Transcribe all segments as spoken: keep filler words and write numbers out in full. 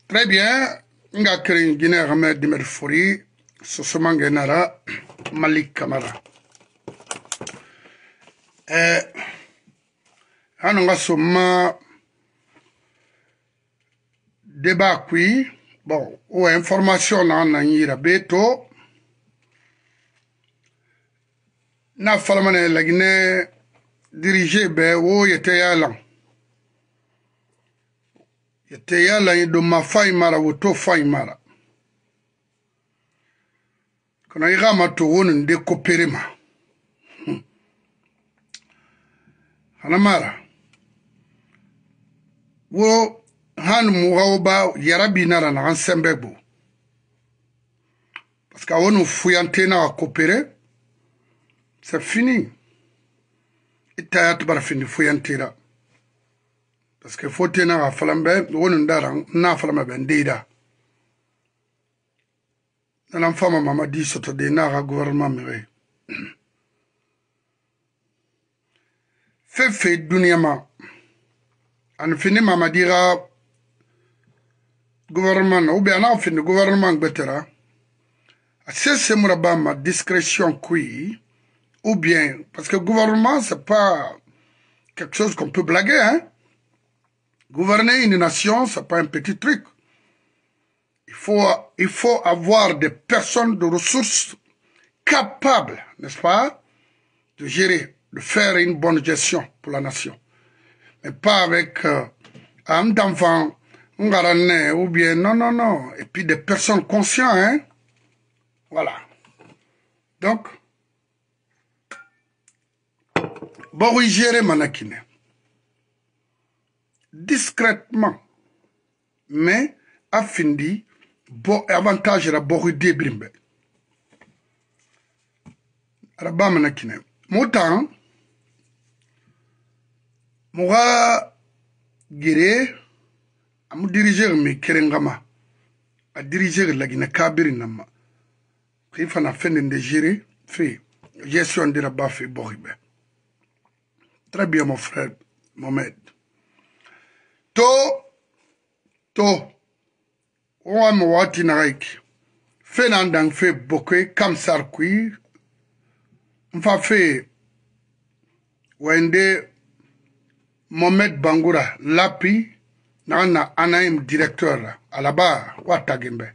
Très bien. Nga kiri Guinée Ahmed Dimer Fori, Sosoman Genara, Malik Kamara. Eh, Anonga Soma débat qui, bon, ou information na nanyira beto, na falamane la Guinée dirigé be wo yete yalan. Yete yalan yi do ma fay mara woto fay mara. Kono yi gama to wonen de coopérer ma. Hanamara. Wo han mugaoba yarabi nara na ansembebo. Parce qu'à on fouillante na coopérer, c'est fini. Itayat bara fini fouillante là. Parce que faut tenir à falambe, on ndara na falama bendida. L'enfant m'a dit soto de na gouvernement mere. Fait fait dunyama. An fini mama dira gouvernement ou bien an fini gouvernement betera. C'est ce mouraba ma discrétion qui ou bien parce que gouvernement c'est pas quelque chose qu'on peut blaguer hein. Gouverner une nation c'est pas un petit truc. Il faut il faut avoir des personnes de ressources capables, n'est-ce pas, de gérer, de faire une bonne gestion pour la nation. Mais pas avec euh, un d'enfant, un garanais, ou bien, non, non, non. Et puis des personnes conscientes, hein. Voilà. Donc, bon, oui, gérer Manakine. Discrètement, mais affindi, bon, avantage la boru débrimbe. Araba Manakine. Moutan, Moura Gire, à me diriger mes Kerengama, à diriger la Guinée Kabirinama. Il faut faire de gérer, fait gestion de la baffe et Boribe. Très bien, mon frère Mohamed. To, to, on me wati naik. Fait n'andang fait bokwe, kam sarkui, m'fa fait, wende, Mohamed Bangoura, Lapi, Nana Anaim directeur, à la barre, Watagembe.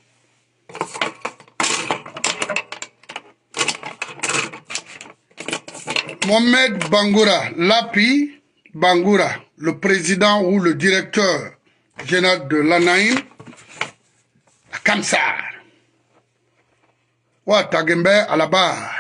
Mohamed Bangoura, Lapi Bangoura, le président ou le directeur général de l'Anaim, à Kamsar. Watagembe, à la barre.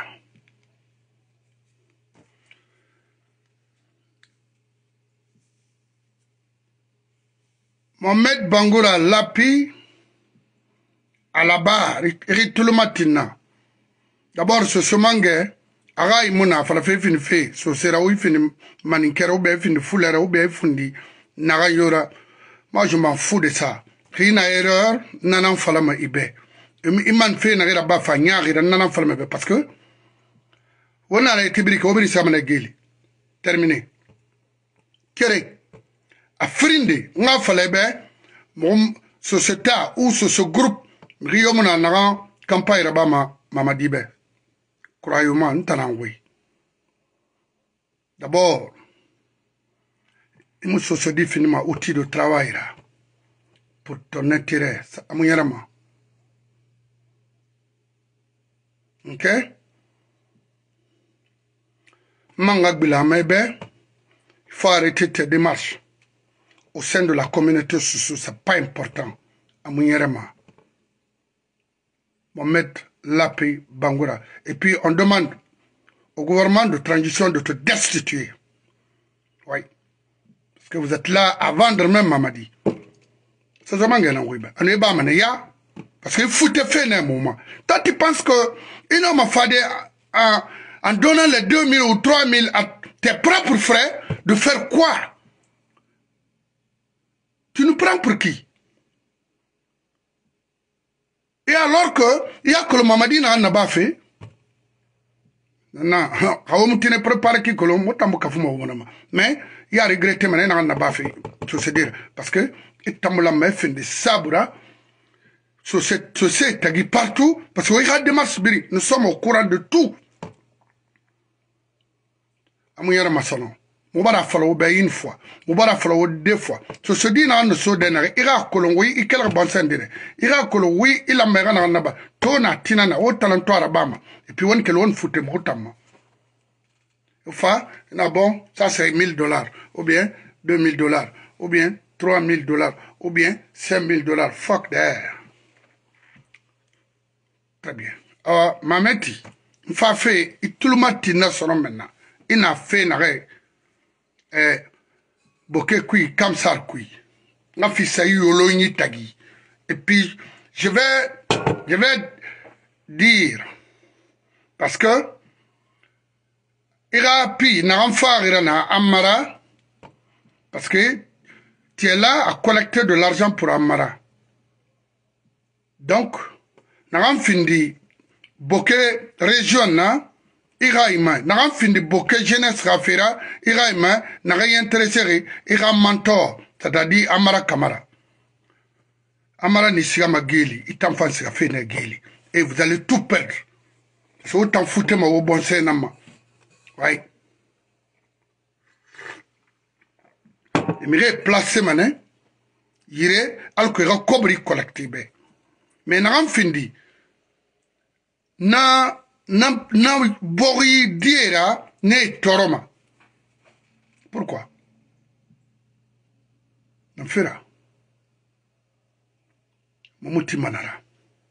Mohamed Bangoura Lapi à la barre, tout le matin. D'abord, ce semangue, Arai Mona, fala fait fin fait, so sera oui fin maninkera ou bien fin foulera ou bien fundi, Narayora. Moi, je m'en fous de ça. Rina erreur, nanan falama ibe. Iman fait n'a pas fait nyari, nanan falama ibe. Parce que, on a été brique, on a été brique, terminé. Kéré. A frinde nga falebe mom société ou ce groupe rio mona na campagne rabama mamadibe croyez-moi ntanangwe d'abord une société finima outil de travail là pour ton intérêt amuyarama OK manga bila mebe il faut arrêter tes démarches au sein de la communauté sociale, ce n'est pas important. À Mounierema. Mohamed Lapi Bangoura. Et puis on demande au gouvernement de transition de te destituer. Oui. Parce que vous êtes là à vendre même Mamadi. C'est vraiment un peu. On est pas manéa. Parce qu'il faut te faire un moment. Toi tu penses que une homme a fait en donnant les deux mille ou trois mille à tes propres frais, de faire quoi? Tu nous prends pour qui? Et alors que, il y a que le Mamadi n'a pas fait. Non, on ne prépare qui que l'on m'a fait. Mais, il y a regretté, mais il n'a pas fait. Je sais dire. Parce que, et tambola me fin de sabura. Société tagui partout, parce qu'il y a des masses, nous sommes au courant de tout. Amouyara Massalon. Moubara fallo une fois, Moubara fallo deux fois. Ce se dit dans le Sodenare, Ira Kolongui, Ikela Bansendere, Ira Kolongui, il a Merana Naba, Tona Tinana, au talento Arabama, et puis on que l'on foutait Moutama. Enfin, bon, ça c'est mille dollars, ou bien deux mille dollars, ou bien trois mille dollars, ou bien cinq mille dollars. Fuck there. Très bien. Alors, Mameti, il faut faire, tout le monde n'a pas maintenant. Il n'a fait, n'a rien. Eh, Boké kui, Kamsar kui. N'a fait ça, yolo ni tagi. Et puis, je vais, je vais dire, parce que, ira pi, n'a rien fait, ira na Amara, parce que, tu es là à collecter de l'argent pour Amara. Donc, n'a rien fini, Boké région, na, ira ima, n'a rien fini, Boké jeunesse rafira, ira ima, n'a rien intéressé, ira mentor, c'est-à-dire Amara Kamara. Amara Nisigama Geli, il t'en fait ce fait Geli. Et vous allez tout perdre. C'est autant foutre ma au bon sénama. Oui. Il m'irait placer mané, il irait, alors qu'il y a cobri collectif. Mais n'a rien fini. Na, na, na, bori diera, ne toroma. Pourquoi? N'en fera. Mamuti manara.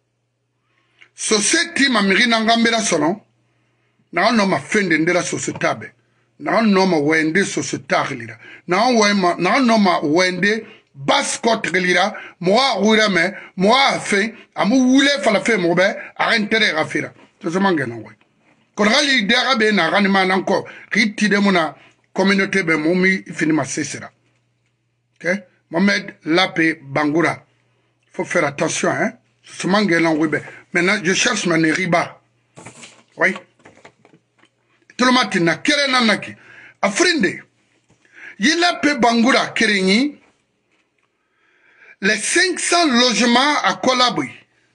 Société ma miri n'angambera sono. Na no ma fende ndera sociétabe. Na no ma wende sociétaire lira. Na no na no ma wende bascot lira. Moi roura me, moi fait, amu wule fala fait mo be, a intérêt rafira. C'est ce mangena oui. Kon rali dera be na ranima nanko, riti de mona communauté be momi finima sesera. OK? Mohamed Lapé Bangoura. Il faut faire attention, hein. Ce mangena oui be. Maintenant je cherche ma riba. Oui. Tout le matin, na kere nanaki. Afrindi, il a pe Bangoura Kerengi, les cinq cents logements à Kolabri.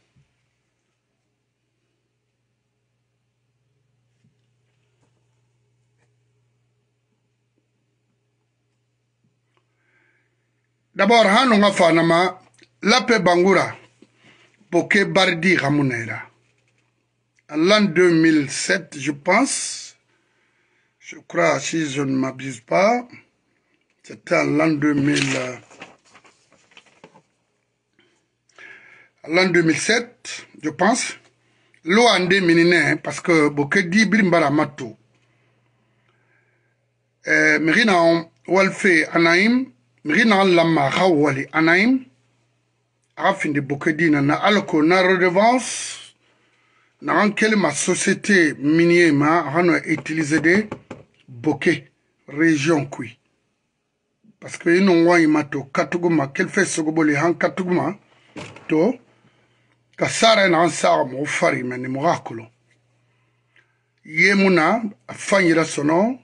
D'abord, Hanonga Fanama, la pe Bangoura, Boké Bardi Ramunera. En l'an deux mille sept, je pense, je crois, si je ne m'abuse pas, c'était en l'an deux mille, euh, l'an deux mille sept, je pense, l'eau en déminine, parce que Boké dit Brimbara Mato. Mirina Walfe Anaïm, Mirina Lama Rawali Anaïm, afin de Boké dit Nana Aloko na redevance. Dans quelle ma société minière a utilisé des bokeh région qui parce que nous avons mato katuguma quel fait ce goboli han katuguma to kasara na ansar mo fari men mo rakolo yemuna afanyira sono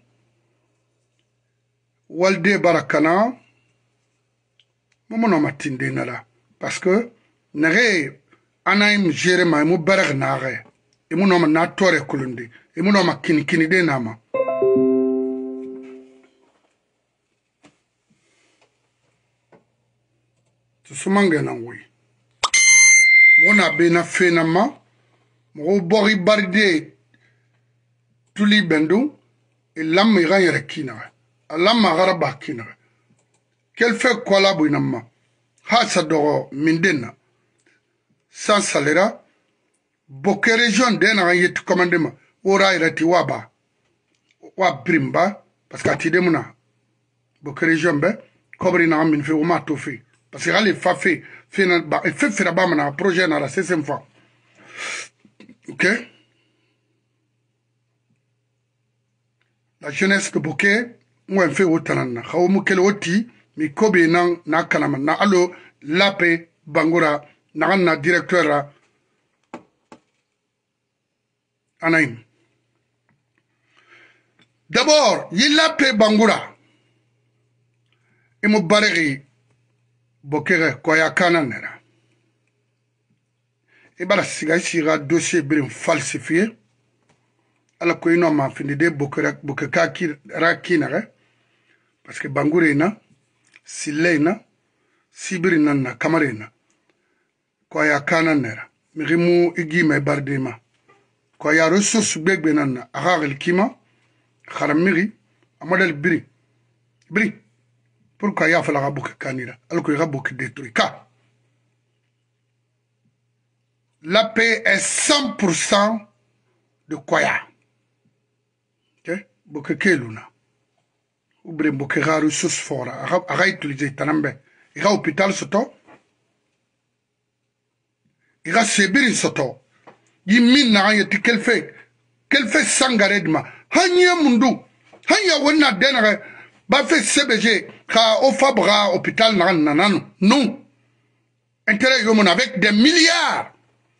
walde barakana momono matinde nala parce que nare anaim géré ma mo barak nare et mon nom na tore kulunde et mon nom kini kini de nama to sumange na ngui mona be na fena ma mo bori barde tuli bendu et lam ira yakina lam garaba kina quel fait kola buinama ha sadoro mindena sans salaire Boké région d'ena yet commandement ora irati waba wa brimba parce que ti demuna Boké région be kobri na min fe ma to fe parce que ali fa fe fe na ba fe fe ba na projet na la septième fois. OK, la jeunesse de Boké moi fait autant na xaw mu kel oti mi kobe nan na kanama na allo Lapé Bangoura na na directeur Anaïm. D'abord, il a payé Bangoura. Et mon baléri, bokere koya kana nera e bara siga sira dossier birim falsifié ala ko ino ma findi de bokere bokeka ki rakina parce que bangurena silena sibirina na kamarena koya kana nera mirimu igime bardema koya ressource begbe nanna agal kima kharamiri amadal biri biri pourquoi ya fala gabuke kanira alko gabuke détruit ka la paix est cent pour cent de Koya. Ok? Boke keluna. Oubre boke ga ressources fora. Aga utiliser tanambe. Iga hôpital soto. Iga sebirin soto. Yimin na yeti quel fait? Quel fait sangaredma? Hanya mundu. Hanya wonna denare. Ba fait C B G. Ka ofabra hôpital na nananu. Non. Intérêt yomon avec des milliards.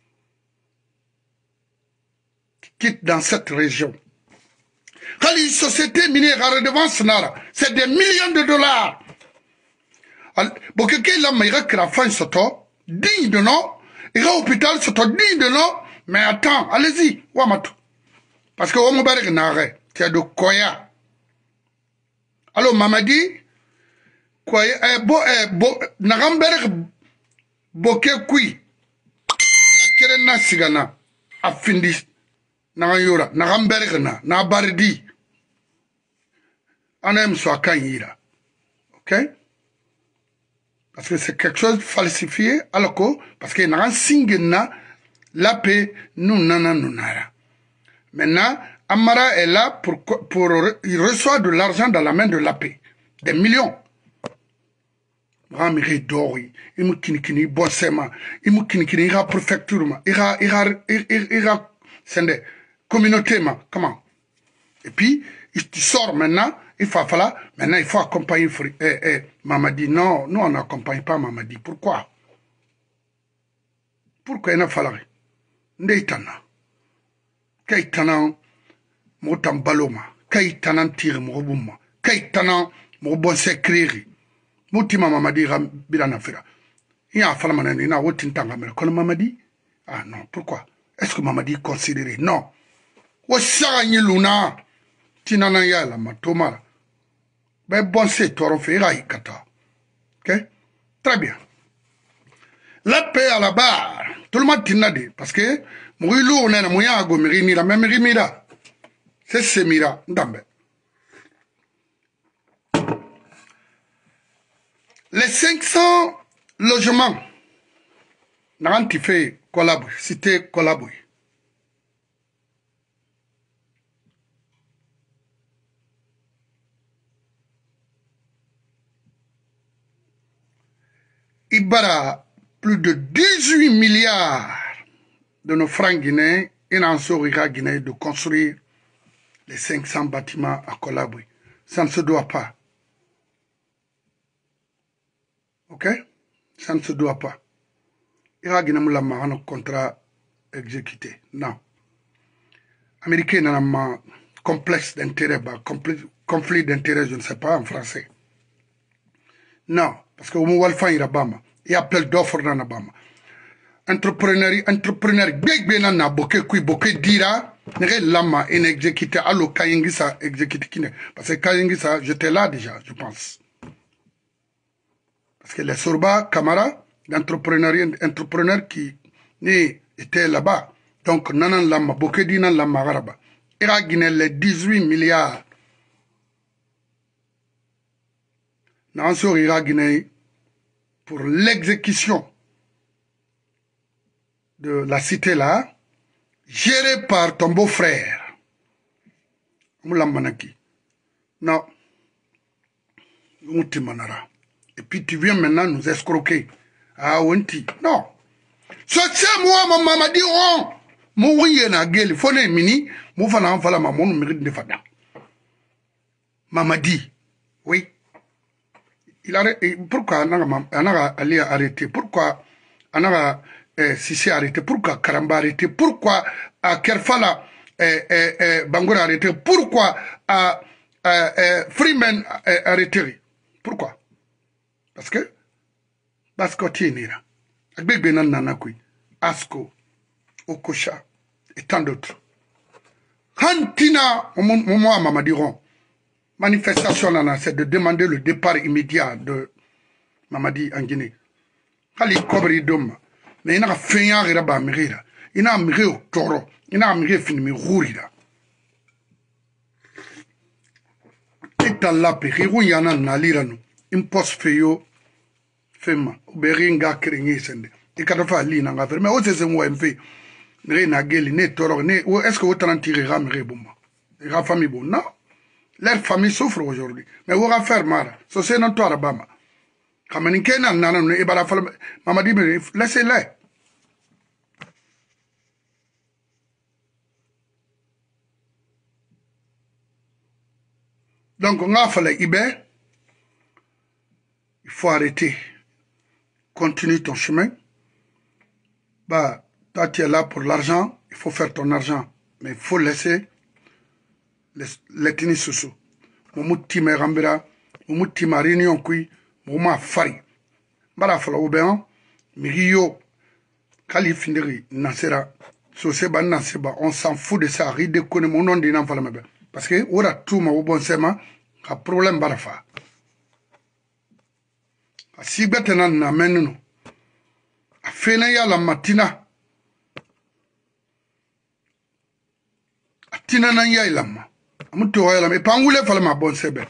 Quitte dans cette région. Quand une société minière à redevance nara, c'est des millions de dollars. Parce que là, il y a que la fin soto, digne de nom, il y a hôpital soto, digne de nom, mais attends, allez-y, Wamatou. Parce que Wamabarek nare, c'est de Koya. Alors, Mamadi, Koya, eh, bo, eh, bo, Naramberek, Boke Kui, Kerena Sigana, Afindis. Nagayura, Nagambergna, Nabardi. Anem soit Kanyira. Ok? Parce que c'est quelque chose de falsifié, alors que, parce que Nagan Singena, la paix, nous nana nunara. Maintenant, Amara est là pour, pour, il reçoit de l'argent dans la main de la paix. Des millions. Ramiri Dori, il m'a kinikini, bossema, il m'a kinikini, il a préfecture, il a, il a, il a, sende. Communauté, comment? Et puis, tu sors maintenant, il faut falloir, maintenant il faut accompagner eh, eh, Mamadi. Non, nous on n'accompagne pas Mamadi. Pourquoi? Pourquoi il n'a fallu? Ndeitana. Kaitana, motam baloma. Kaitana tire morobuma. Kaitana, morobon sekriri. Moutima Mamadi bilana fera. Il y a un fallu manani, il y a un tintanga, mais comme Mamadi? Ah non, pourquoi? Est-ce que Mamadi est considéré? Non. Wasara luna tinana yala matomara. Ben bon c'est toro fera ikata. Ok? Très bien. La paix à la barre. Tout le monde tinade. Parce que Mouilou on a moyen à gomirimira, même rimira. C'est semira, ndambe. Les cinq cents logements. N'aranti fait collaborer, cité collaborer. Il bara plus de dix-huit milliards de nos francs guinéens et en Sorira Guinée de construire les cinq cents bâtiments à Colabri. Ça ne se doit pas. Ok? Ça ne se doit pas. Il y a un contrat exécuté. Non. Américain n'a pas complexe d'intérêt, conflit d'intérêt, je ne sais pas en français. Non. Parce que au Moualfa il y a plein d'offres dans Abama. Entrepreneur, entrepreneur, big ben na boke kui boke dira, nere lama en exécuté allo kayengisa exécuté kine. Parce que kayengisa, j'étais là déjà, je pense. Parce que les Sorba, Camara, l'entrepreneur, entrepreneur qui était là-bas. Donc nanan lama boke dina lama garaba. Il a gagné les dix-huit milliards. Nansor ira Guinée pour l'exécution de la cité là, gérée par ton beau-frère. Moulambanaki. Non. Et puis tu viens maintenant nous escroquer. Ah, Wenti. Non. Ce c'est moi, ma maman dit, oh, mourir na gueule, faut ne mini, moufana en fala maman, mérite de fada. Maman dit, oui. Il a, pourquoi Anaga Ali a arrêté? Pourquoi Anaga eh, Sissi a arrêté? Pourquoi Karamba a arrêté? Pourquoi à Kerfala eh, eh, eh, Bangoura a arrêté? Pourquoi à eh, eh, Freeman a arrêté? Pourquoi? Parce que Baskoti nira. Agbegbe nan nanakui. Asko, Okosha, et tant d'autres. Hantina, moi, Mamadi Ron, manifestation, c'est de demander le départ immédiat de Mamadi en Guinée. Kali kobri dom, mais il n'a fait rien à la mérida. Il n'a miré au taureau, il n'a miré fini rourida. Et à la paix, il y a un alirano, un poste feyo, femme, ou beringa kringi sende. Et quand on fait l'île, on va faire, mais où c'est moi, un fait. Ne geli ne toro ne est-ce que autant tirer ramere bomba la famille bon non leur famille souffre aujourd'hui mais on va faire mara so c'est non toi bama comme ni kenan nana ne ibara fal Mamadi laissez-les donc on a fallu ibé il faut arrêter continue ton chemin bah toi, tu es là pour l'argent, il faut faire ton argent. Mais il faut laisser les tenir sous-sous. Mouti me rambira, mouti ma réunion kui, mouma fari. Bara fala oubéan, mirio, kalifindiri, nasera, soseba naseba, on s'en fout de ça, ride kone mon nom d'inan fala mebe. Parce que, ora tout ma oubon sema, ka problème bara fa. Si betenan na menunu, a fena ya la matina, tina nan ya ilama amuto wa ilama pa ngule fala ma bon sebe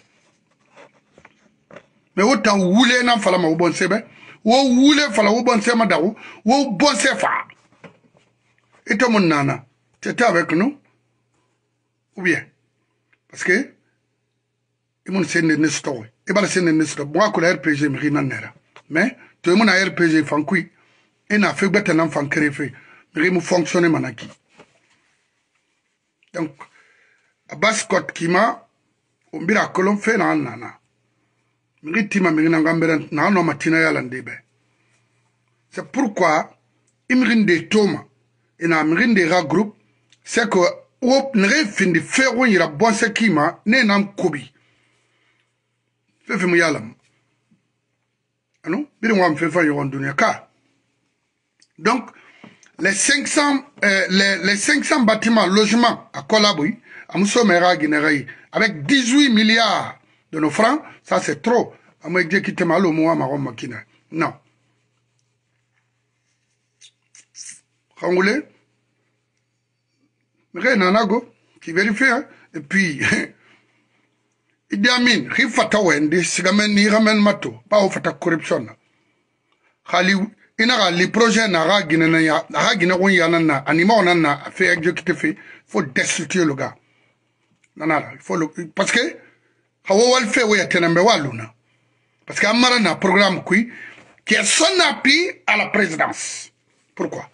me wota wule nan fala ma bon sebe wo wule fala wo bon sema dawo wo bon sefa eto mon nana t'étais avec nous ou bien parce que imon sene ne story e bala sene ne story moi ko la R P G mi rina nera mais to mon R P G fankui ina fe beta nan fankere fe mi mu fonctionner manaki. Donc, à Baskot Kima, on bira kolon fait na nana. Miritima mirina ngamberen na no matina ya landebe. C'est pourquoi imrinde toma ina mirinde ra groupe c'est que ou nre fin de faire on ira bon sekima ne nam kobi. Fe fe mu yalam. Ano? Biri ngam fe fa yon dunia ka. Donc les cinq cents, euh, les, les cinq cents bâtiments, logements à Kolaboui, à Moussomera Guinéraï, avec dix-huit milliards de nos francs, ça c'est trop. À moi, je quitte malo, moi, ma Rome, non. Rangoulé, mais Nanago, qui vérifie, hein, et puis, il dit Amin, il faut que si ramène ni ramène mato, pas au fait de corruption. Khali ina les projets na ra gina na ya ra gina won ya na anima on na fait exécutif faut destituer le gars nana il faut le, parce que hawo wal fait ouais tenembe waluna parce que amara na programme qui qui est son appui à la présidence. Pourquoi?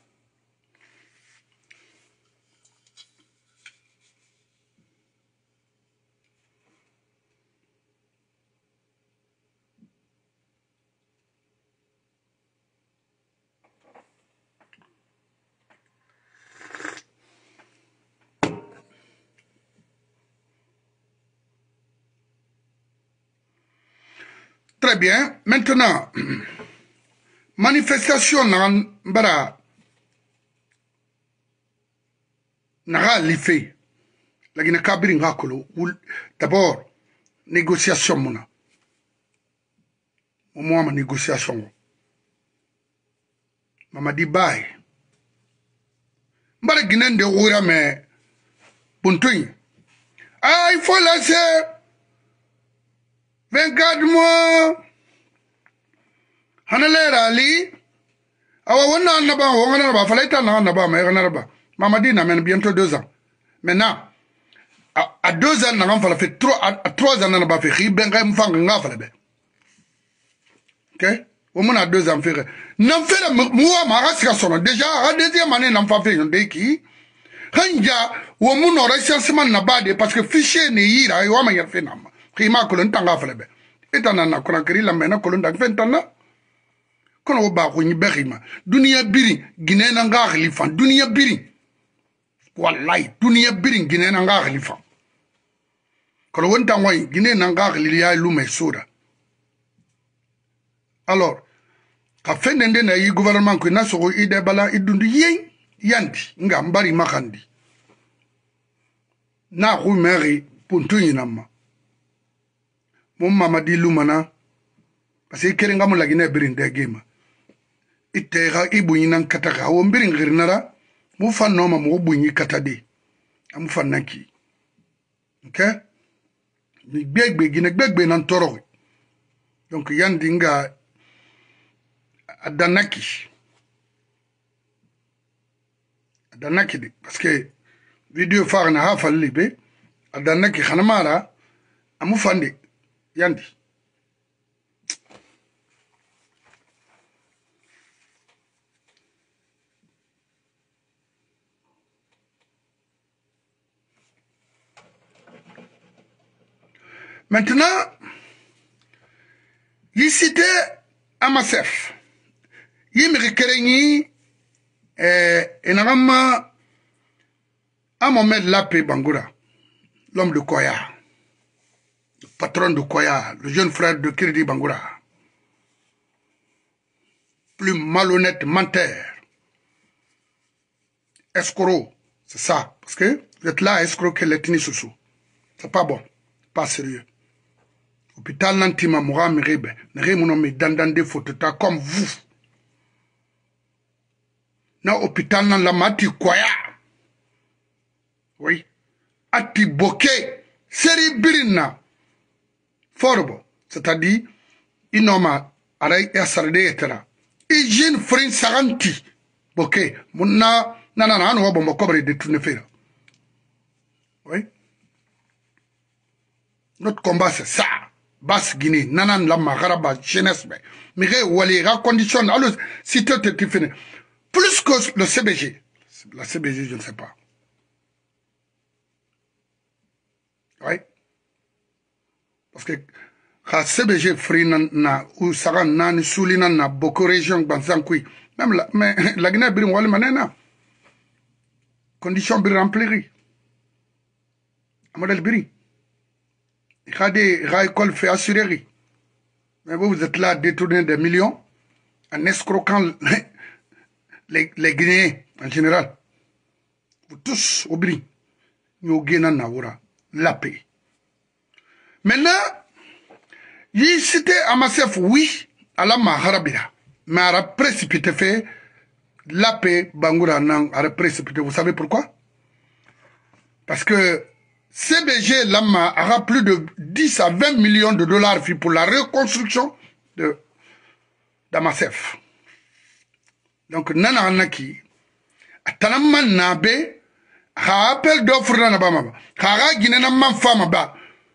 Très bien. Maintenant, manifestation n'ara n'ara l'effet. La Guinée Kabiri ngakolo. D'abord, négociation mona. Au moins ma négociation. Mamadi Baye. Mbara Guinée de Oura mais Buntuin. Ah, il faut laisser vingt-quatre mois. Hanalera Ali. Awa wana naba wana naba falaita na naba mais naba. Mamadi n'a même bientôt deux ans. Maintenant, à, à deux ans, n'a pas fait trois, à, à trois ans, n'a pas fait ribenga m'fanga n'a pas fait. Ok? Au moins à deux ans, fait. N'en fait moi ma race son déjà à deuxième année n'a pas fait un déki. Hanja, au moins on recensement n'a pas de parce que fichier n'est ira et on m'a fait nama. Rima kolon tanga fait. Et t'en as qu'on a créé la mena kolon d'ang fait tana. Qu'on a ba ni berima. Dunia biri Guinée n'anga lifan. Dunia biri. Wallahi dunia biri Guinée n'anga lifan. Quand on entend Guinée n'anga lilia lume soda. Alors, ka fendende na yi gouvernement ko na so ide bala idundu yen yandi nga mbari makandi na ku meri puntu yinama mon mama di lumana parce que kerenga mo lagine birinde gema itera ibunyinan kataka wo mbirin girnara mu fanno ma mo bunyi katade amu fannaki okay ni gbegbe gine gbegbe nan toro donc yandi nga adanaki adanaki de parce que video far na hafa libe adanaki khanamara amu fande yandi maintenant ici de Amasef yimri kerenyi eh enagama à Mohamed Lapé Bangoura, l'homme de Koya, le patron de Koya, le jeune frère de Kirdi Bangoura, plus malhonnête menteur, escroc, c'est ça, parce que vous êtes là à escroquer l'ethnie Soussou, c'est pas bon, pas sérieux. Hôpital Nantima Moura Miribe, Neremonomi Dandande Fotota comme vous. Na hôpital Nan Lamati Koya. Oui. Ati boke, seri birina. Forbo. C'est-à-dire, inoma, aray yasarde etera. Ijin frin saranti. Boke. Muna, nanana, anu wabombo kobre de tunefera. Oui. Notre combat, c'est ça. Basse Guinée, nanan la magaraba, jeunesse, mais wali, la condition, alors, si tu es fini. Plus que le C B G. La C B G, je ne sais pas. Oui. Parce que la C B G free na ou saran nani soulina na beaucoup régions banzankui. Même la mais la Guinée birin wali manena. Condition bir remplir. Amadel birin. Il y a des écoles fait assurer. Mais vous, vous êtes là à détourner des millions en escroquant les, les Guinéens en général. Vous tous, au bris, nous gagnons la paix. Maintenant, il citait Amasef, oui, à la Maharabira. Mais elle a précipité fait la paix, Bangoura Nang, elle a précipité. Vous savez pourquoi? Parce que C B G Lama aura plus de dix à vingt millions de dollars pour la reconstruction de d'Amasef. Donc, Nana Anaki, Atanaman Nabe, ha appel d'offre na Bama, Hara Guinena Manfama ba.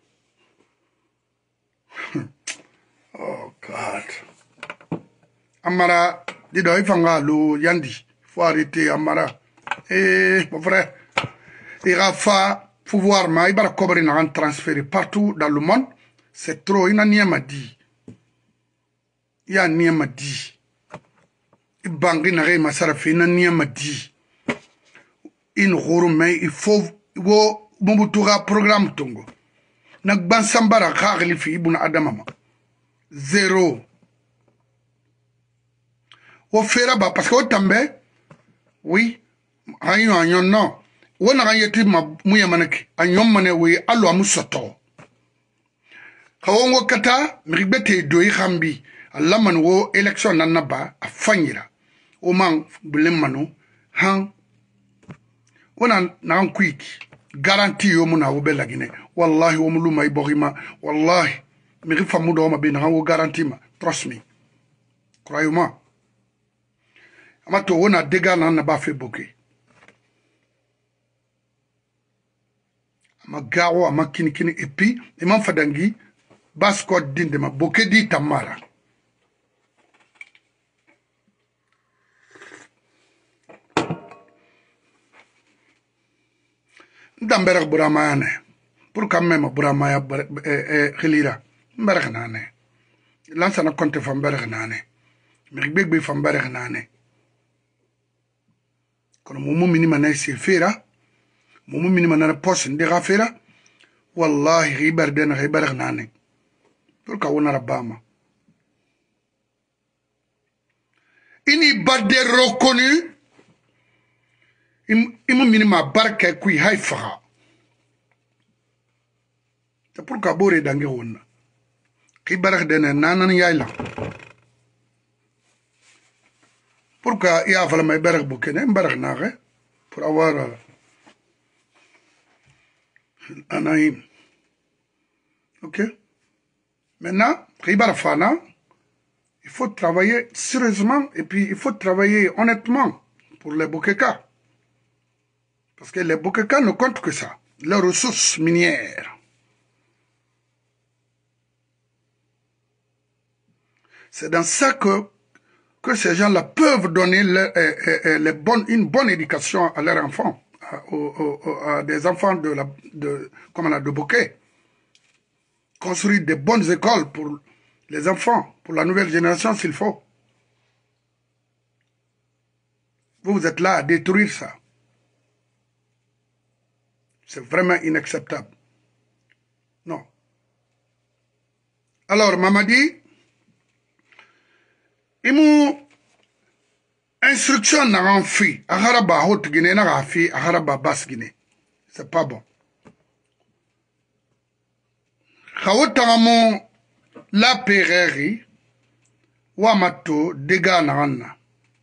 Oh God. Amara, dis donc, il faut lo Yandi. Faut arrêter, Amara. Eh, mon frère, il va faire pouvoir, mais il va couvrir un transfert partout dans le monde. C'est trop, il n'y a pas dit. Il y a n'y a pas dit. Il bangi na ma sarafi na n'y a pas dit. Il mais il faut, wo, Mobutura programme tongo. Nak ban sambara kagli fi ibuna adamama. Zéro. Wo fera ba, parce que wo tambe, oui, ayon ayon non. Wo na yeti ma muya manaki, ayon mane oui, alo amusoto. Kawongo kata, mribete doi hambi, alaman wo election nanaba, a fanyira. O man, bulemano, han, wona na quick, garantie yo muna wo bela Guinée. Wallahi wo muluma iborima, wallahi, mirifa mudo ma be na wo garantie ma, trust me. Croyez-moi. Amato wona dega na na ba fe boke. Ama gawo ama kini kini et puis imam fadangi basko dinde ma boke di tamara. Damberak buramayane pour quand même buramaya eh khilira mbarak nane lansa na konte fam mbarak nane mi gbegbe fam mbarak nane kono mumu minima na se fera mumu minima na poste de rafera wallahi ribar den ribar nane pour ka wona rabama ini badde reconnu imu minima barke kui haifa. C'est pourquoi bore dange wonna ki barak dene nanan yayla pourquoi il y a vraiment barak bokene barak nare pour avoir euh, un aïm. Ok, maintenant ki barafana il faut travailler sérieusement et puis il faut travailler honnêtement pour les Bokeka. Parce que les Bokeka ne comptent que ça, leurs ressources minières. C'est dans ça que, que ces gens-là peuvent donner le, euh, euh, les bonnes, une bonne éducation à leurs enfants, à, aux, aux, à des enfants de, la, de, comme on a de Boké. Construire des bonnes écoles pour les enfants, pour la nouvelle génération s'il faut. Vous, vous êtes là à détruire ça. C'est vraiment inacceptable. Non. Alors, Mamadi, il m'a instruction n'a en fi, à Haraba Haute Guinée n'a fi, à Haraba Basse Guinée. C'est pas bon. Khawotaramo la pereri, Wamato, dega na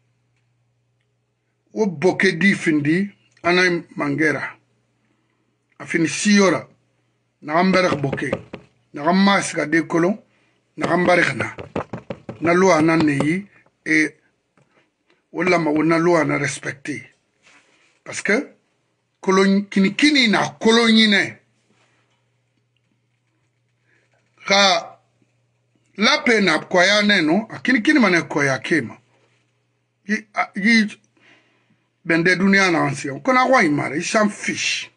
Wo boke di findi, anay mangera. Afini siyora, na amberek boke, na rammas ga de kolon, na rambarek na. Na loi na neyi, et wala ma wona loi na respecté. Parce que, kolon, kini kini na kolonine, ka la pe na kwaya neno, kini kini mane kwaya kema. Yi, yi, bende dunia na ancien. Kona wa imare, il s'en fiche.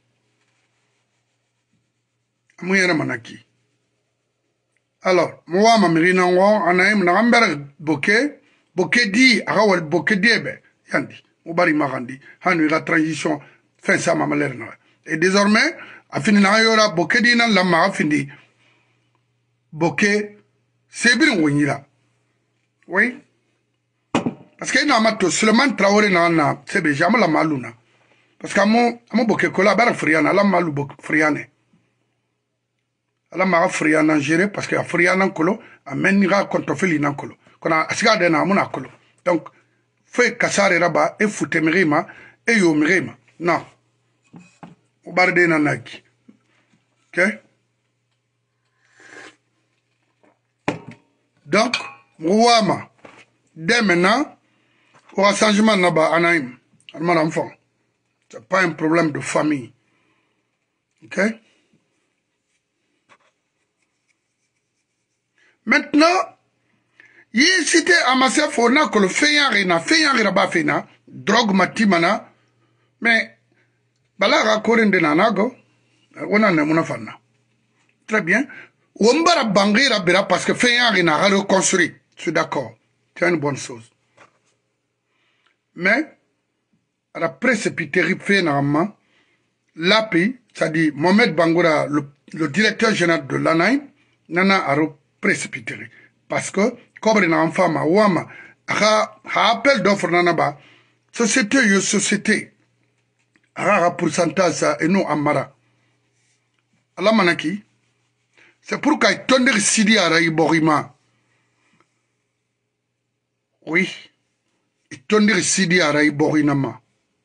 Amuyere manaki. Alors, moi, ma mirina wa, anaim na gambere boke, boke di, agawal boke diebe, yandi, ubari magandi, hanu la transition, fin sa mamaler na. Et désormais, a fini na yora boke di na lama a fini, boke, sebirin wenyila. Oui? Parce que n'a pas seulement Traoré na na sebe jamais la maluna. Parce que amo amo boke kola bara friana la malu bok friane. Ala ma friana géré parce que friana kolo amenira kontofeli na kolo. Kona asiga de na mona kolo. Donc fait kasare raba e futemirima e yomirima. Non. O barde na naki. OK? Donc Mouama dès maintenant au changement là-bas, Anaïm, mon enfant, c'est pas un problème de famille. Ok? Maintenant, il est cité à ma sœur Fona que le Feyarina, Feyarina Fena, drogue matimana, mais, Balara Korin de Nanago, on a un fana. Très bien. Oumbara Bangira Bira parce que Feyarina a reconstruit. Je suis d'accord. C'est une bonne chose. Mais, à la précipité, finalement, l'A P I, c'est-à-dire Mohamed Bangoura, le, le directeur général de l'A N A I, nana a précipité. Parce que, comme il y a un femme, Ouama, a appel d'offre nanaba, société, yo société, a un pourcentage, et nous, Amara. Allah manaki, c'est pourquoi il tonne Sidi à Raïborima. Oui. Itondir Sidi a rayi borinama.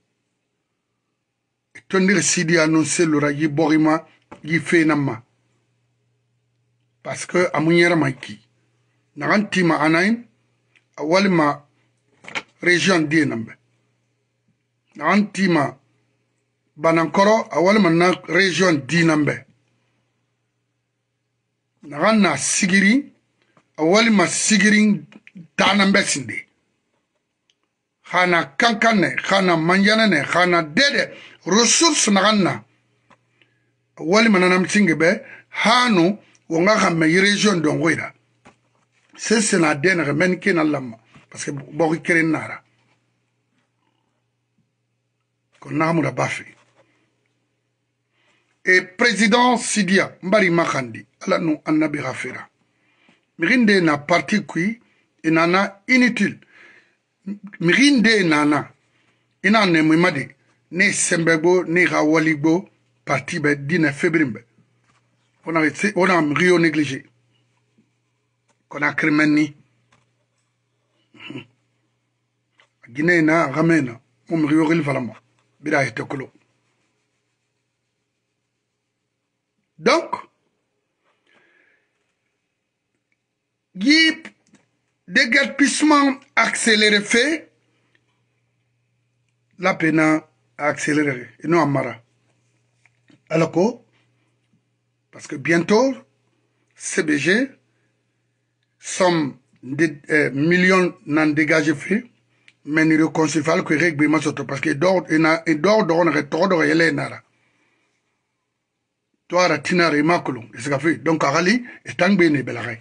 Itondir Sidi a annoncé le rayi borima yi fenama. Parce que amunyera maiki. Narantima anaim awalima région dienambe. Narantima banankoro awalima na région dinambe. Narana sigiri awalima sigiri danambe sinde. Khana kankane, khana manjanane, khana dede, ressources naganna. Wali mananam singebe, hanu, wonga khame région d'Ongoïda. C'est ce na den remen ken allama. Parce que bori keren nara. Kon nahamura bafi. Et président Sidia, Mbari Makhandi, ala nou annabi rafira. Mirinde na parti kui, inana inutile. mirinde nana ina ne mimadi ne sembego ne rawaligo parti be dina febrimbe on a on a rio négligé qu'on a crémeni Guinée na ramena mom rio ril valama bira etokolo donc Guy déguerpissement accéléré fait la peine a accéléré et non amara alors que parce que bientôt C B G somme de euh, millions n'en dégagé fait mais ni reconcilier que règle parce que d'or et d'or d'or on retourne de réel nara toi la tina remakolo et c'est fait donc arali et tang bene belaray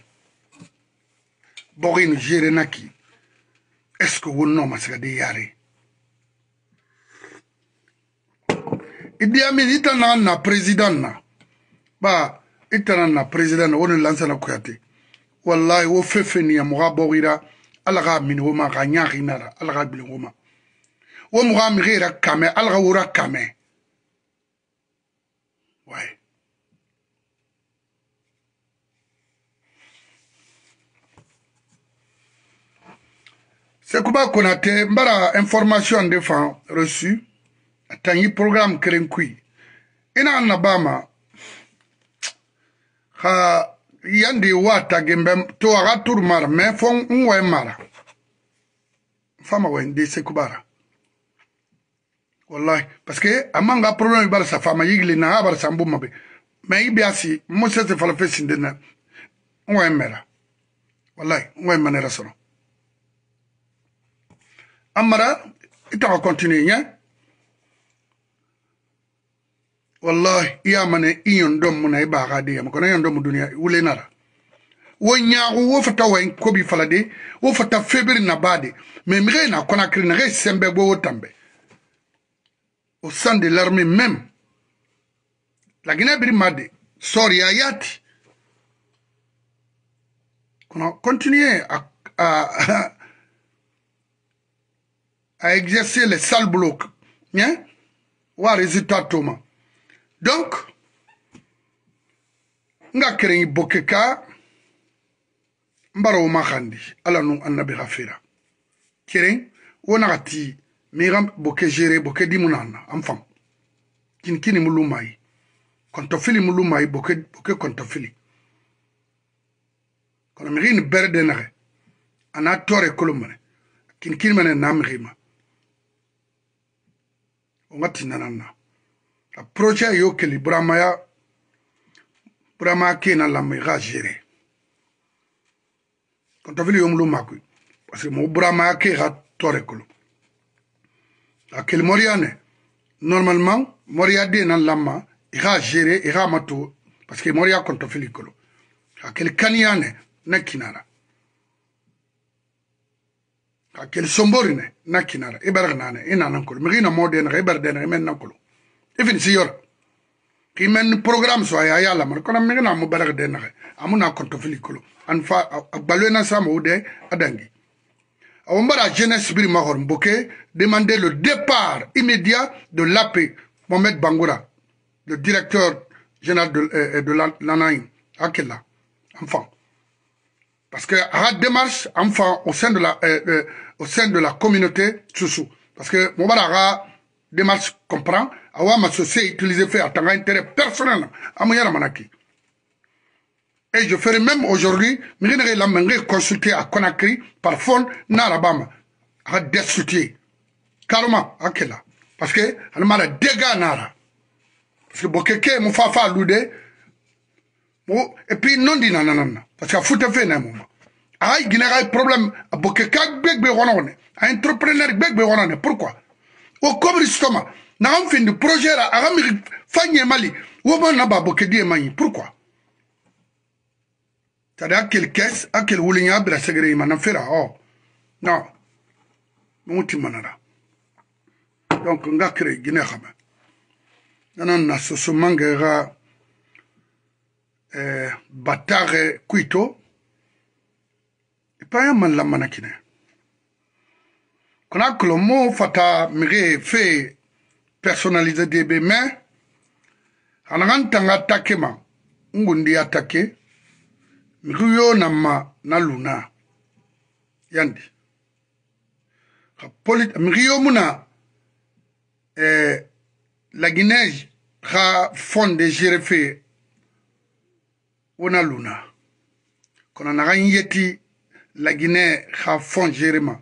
Borin Jérénaki, est-ce que vous n'avez pas de yare? Idi Amin, il y a un président. Bah, il y a un président, on est lancé la couate. Wallahi, on fait finir, moura borira, alaga minoma, gagna rinara, alaga biloma. On moura mirera kame, alaga ura kame. Ouais. C'est comment qu'on a été, mbara information de fan reçue, tangi programme kerenkui. Ina anabama, ha yandi wata gembe to aga tour mara, mais fon unwe mara. Fama wende sekubara. Wallahi, parce que amanga problème bar sa fama yigli na bar sambu mabe. Mais ibiasi, mo se se fala fesi ndena, unwe mera. Wallahi, unwe manera solo. Amara, ita va continuer, hein? Wallahi, iya mane iyon dom muna iba gade yam kono yon dom dunia wule nara. Wo nyaago wo fata wa kobi falade, wo fata febri na bade, mais mire na kona kri na re sembe go wotambe. Au sein de l'armée même. La Guinée Made, sori ayati. Qu'on a continué à, à à exercer les sales blocs. Hein? Ou à résultat Thomas. Donc, nga keren bokeka mbaro makandi ala nu annabi ghafira. Keren wona gati miram boke géré boke dimunana enfant. Kin kini mulumai. Kontofili mulumai boke boke kontofili. Kono mirin berde nare. Ana tore kolumane. Kin kini mane namrima. Ongati nanana. Le projet yo que li Bramaya Brama qui na la mera géré. Quand on veut yo mlu makui parce que mon Brama qui ra torekolo. À quel Moriane normalement Moriade na lama ira géré ira mato parce que Moria quand on fait l'écolo. À quel Kaniane na kinara. À quel Somborine na kinara ibarnane ina nankolo. Mirina moderne ibardene men nankolo. Even si yor ki men programme so ya yala mar kono mi na mo barak de na amuna konto filikolo an fa balwe na sama ude adangi awombara jeunesse bir mahor mboke demander le départ immédiat de l'A P Mohamed Bangoura le directeur général de euh, de l'Anaï akela enfant parce que à démarche enfant au sein de la euh, euh, au sein de la communauté Tsusu parce que mobara démarche comprend awa ma société utilisé fait à tant intérêt personnel amoyara manaki et je ferai même aujourd'hui m'ire la m'ire consulter à Conakry par phone narabama à destituer carrément akela parce que elle m'a dégâts nara parce que bokeke mon fafa lude et puis non dit nanana parce que fout fait na moment ay général problème bokeka begbe wonone entrepreneur begbe wonone pourquoi au cobri stoma na am fin de projet là agami fanye mali wo ba na babo ke die mani pourquoi tada quelle caisse à quel wulinya bra segre man fera oh non muti manara donc nga créé guiné xama nanan na so so mangera euh batare kuito et pas man la manakine Kona kolomo fata mire fait personnaliser des mais anangantanga takema ngundi atake miriyo nama na luna yandi miriyo muna eh, la Guinée ha fond de gérer ona luna kona nagan yeti la Guinée ha fond gérema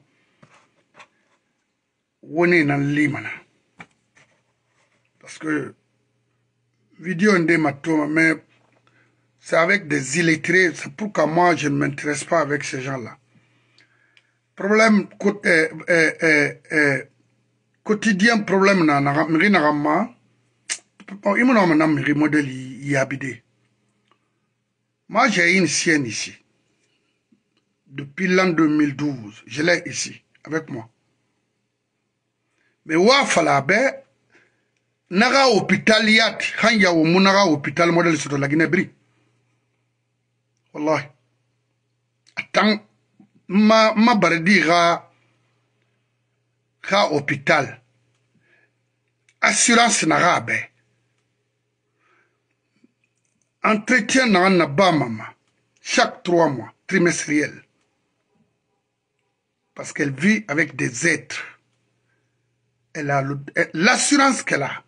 woni nan limana parce que vidéo ndé matoma mais c'est avec des illettrés, c'est pourquoi moi je ne m'intéresse pas avec ces gens-là. Problème euh, euh, euh, euh, quotidien, problème na na miri na rama, il m'a nommé miri modèle y habité. Moi j'ai une sienne ici depuis l'an deux mille douze, je l'ai ici avec moi. Mais wa falabe naga hôpital yat, hanya ou munaga hôpital modèle sur la Guinée-Brie. Wallahi attends ma ma bardi ga ga hôpital assurance na rabe entretien na na ba mama chaque trois mois trimestriel parce qu'elle vit avec des êtres. Elle a l'assurance qu'elle a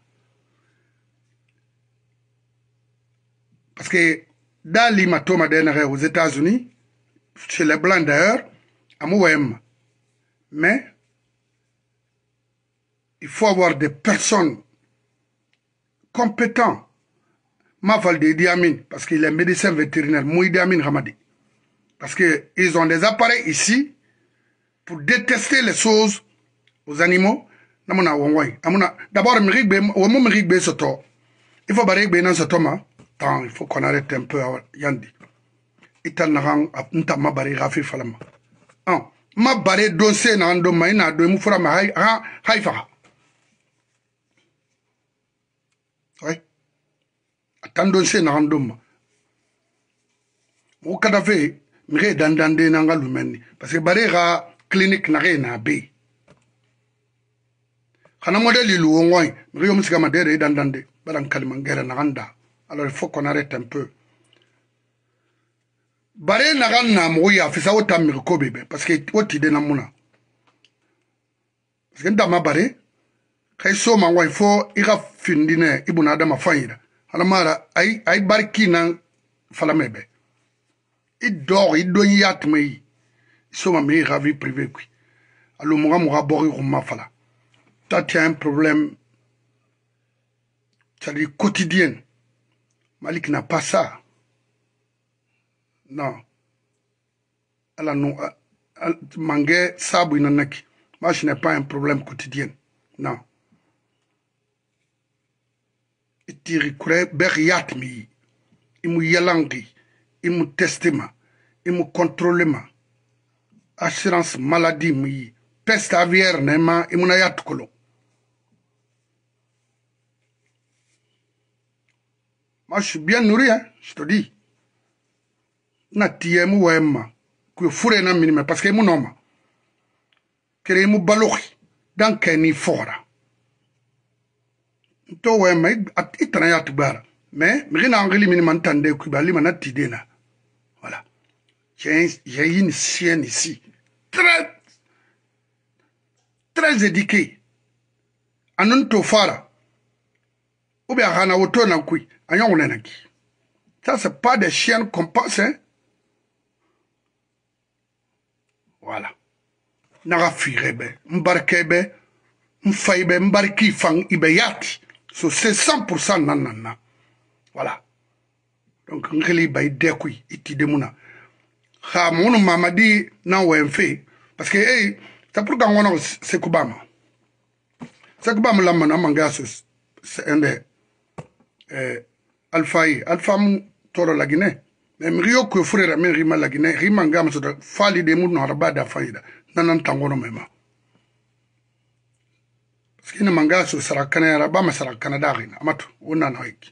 parce que dans l'hématome aux États-Unis, chez les Blancs d'ailleurs, à Mouem. Mais il faut avoir des personnes compétentes. Ma valde Diamine, parce qu'il est médecin vétérinaire, Mouidi Amin Ramadi. Parce qu'ils ont des appareils ici pour détester les choses aux animaux. D'abord, il faut barrer dans ce tome. Il faut qu'on arrête un peu Yandi. Ital narang nta mabari rafi falama. Ah, mabari dossier na ando maina do mu fura ma hay ha haifa. Oui. Atan dossier na ando ma. Mo kada fe mire dandande na ngalu menni parce que bari ra clinique na re na be. Kana modèle lu ngoy mire yo musika madere dandande balan kalima ngere na ganda. Alors il faut qu'on arrête un peu. Bare nagan na mouya fisa wota mirko bebe parce que woti de namuna. Parce que ndama bare kay so ma wa il faut ira findine ibuna adama fayira. Ala mara ay ay barki nan falamebe. Il dort, il donne yatme yi. So ma me ravi privé qui. Alors mo mo rabori ma fala. Toi tu as un problème ça dit quotidien. Malik n'a pas ça. Non. Elle a non. Mangé sabu inanaki. Moi, je n'ai pas un problème quotidien. Non. Il tire kure beriat mi. Il mou yalangi. Il mou testema. Il mou contrôlema. Assurance maladie mi. Peste aviaire nema. Il mou na yat kolo. Moi, je suis bien nourri, hein, je te dis. Na tiye mu wema. Que fure na minime. Parce que mu noma. Kere mu baloki. Dan keni fora. To wema. Itana ya tubara. Mais, mirina angeli minime entende kubali mana tidena. Voilà. J'ai une chienne ici. Très, très éduquée. Anon to fara. Ou bien rana auto na kui. Ça, c'est pas des chiens qu'on passe, hein. Voilà. Nara firebe, mbarkebe, mfaibe, mbarki fang ibeyati. So c'est cent pour cent nanana. Voilà. Donc, ngeli bay dekui, iti demuna. Ha, mon mamadi na wemfe. Parce que, hey, c'est pour qu'on ait ce kubama. Ce kubama la mana mangasus. C'est un des. Alpha yi alpha mu toro la Guinée mais mrio ko frère men rima la Guinée rima ngam so fali de mu no arba da faida nanan tangono mema parce que ne manga so sarakana araba ma sarakana da rina amatu wona na hiki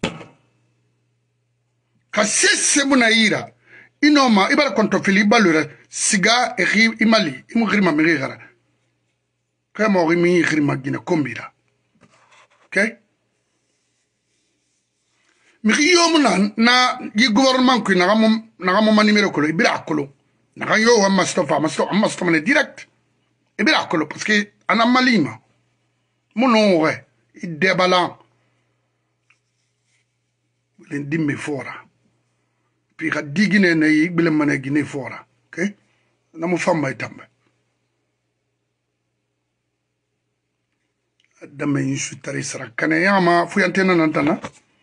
ka sese muna ira inoma ibara konto fili balura siga eri imali imu rima miri gara Kaya mori mi yikri magina kombira. Okay? Miki yomu na na yi gouvernement kui naga mo naga mo manimero kolo ibira akolo. Naga yo wa mastofa masto masto mane direct. Ibira akolo parce que ana malima. Mono ouais, il débalan. Il dimme fora. Puis ka digine na yi bile mane gine fora. Okay? Na mo famba itambe. Dame yinsu tari sara kane yama fuyantena nantana.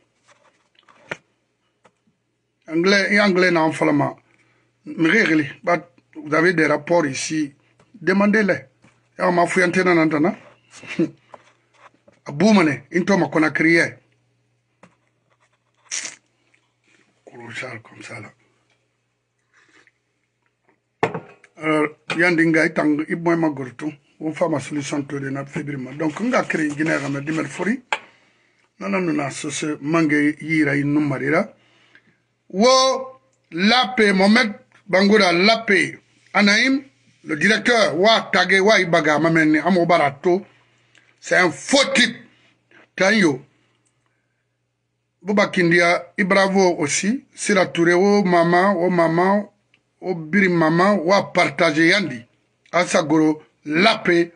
Anglais et anglais n'en font pas. But vous avez des rapports ici. Demandez-les. Ya ma fuyante na nantana. Aboumane, into ma kona crié. Colossal comme ça là. Alors, yandinga itang iboy magurtu. On fait ma solution to de na fébrima. Donc nga créé Guinée ramé dimer fori. Nananu na so se mangé yira inu marira. Wo Lapé, Mohamed Bangoura Lapé, Anaïm, le directeur, Wa Tage, Wa Ibaga, Mameni, Amobarato, c'est un faux type. Tanyo. Boubakindia, Ibravo aussi, Sira Touré, O maman, O maman, O biri maman, Wa partager Yandi, Asagoro, Lapé,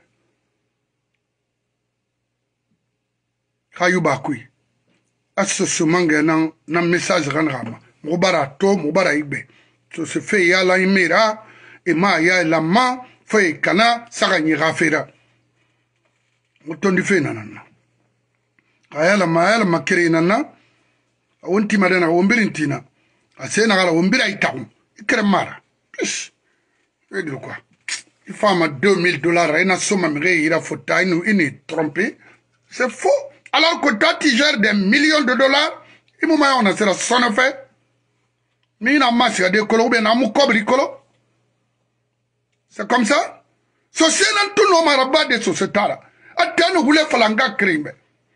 Kayubakui. Asosumanga nan, nan message ranrama. Mubara to, mubara igbe. So se fait ya la imera, et ma ya la ma, fait kana, sagani rafera. Mutondi fe nanana. Ayala ma ayala makiri nana, awunti madena, wombirintina. Asena gala wombira itaum. Ikere mara. Pish. Je veux dire quoi? Il faut ma deux mille dollars, et na somme améré, il a faute, il est trompé. C'est faux. Alors que toi, tu gères des millions de dollars, il m'a on a c'est la sonne fait. Mais il a massé des colos, bien à mon cobri colo. C'est comme ça. Société dans tout le monde rabat de société là. Attends, nous voulons faire un gars crime.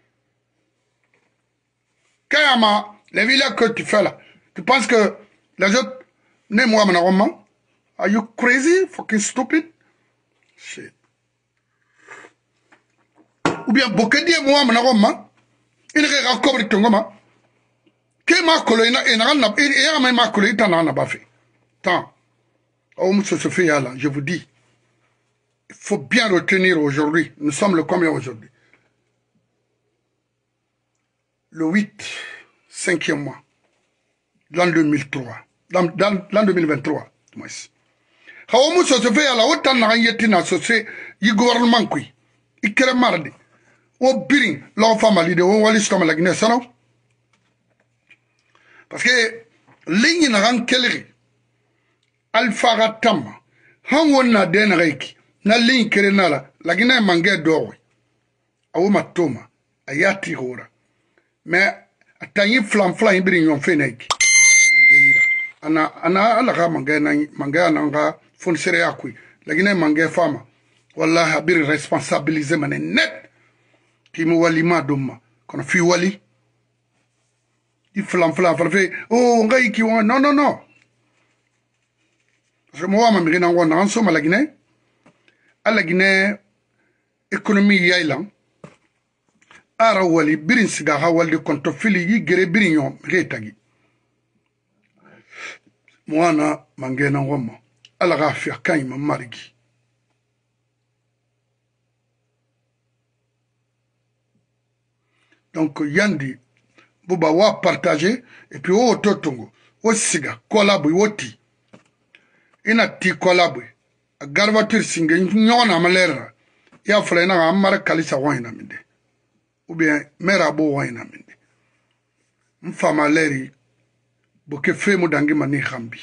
Kayama, les villas que tu fais là, tu penses que les autres, n'est moi mon roman? Are you crazy? Fucking stupid? Shit. Ou bien, Bokedi et moi mon roman? Il est encore de ton roman. Que ma colonie et n'a ma colonie n'a pas fait. Tant. Oh, monsieur Sophia, là, je vous dis, il faut bien retenir aujourd'hui. Nous sommes le combien aujourd'hui? Le huit, cinquième mois, l'an deux mille trois, l'an deux mille vingt-trois. Oh, monsieur Sophia, là, autant n'a rien été associé, il gouvernement qui, il crée mardi. Oh, biring, l'enfant m'a dit, on va aller sur la Guinée, ça non? Parce que ligne n'a rien qu'elle alpha ratam hangon na den reiki na ligne kerenala la Guinée mangé d'or awu matoma ayati hora mais atanyi flam flam ibri yon feneki ana ana ala ga mangé na mangé na nga fonctionnaire yakui la Guinée mangé fama wallahi habir responsabiliser mané net ki mu wali ma duma kono fi wali di flam flam flam fait oh ngai ki non non non. Je moi ma mirina ngona anso ma la Guinée à la Guinée économie yailan ara wali birin siga ha walde konto fili yi gere birin yon retagi moana mangena ngoma ala ga fi kan ma marigi donc yandi buba wa partager et puis o totongo o siga collabo woti ina ti kolabwe garvatir singe nyona malera ya frena amara kalisa wayna minde ou bien mera bo wayna minde mfama leri boke fe mu dangi mani khambi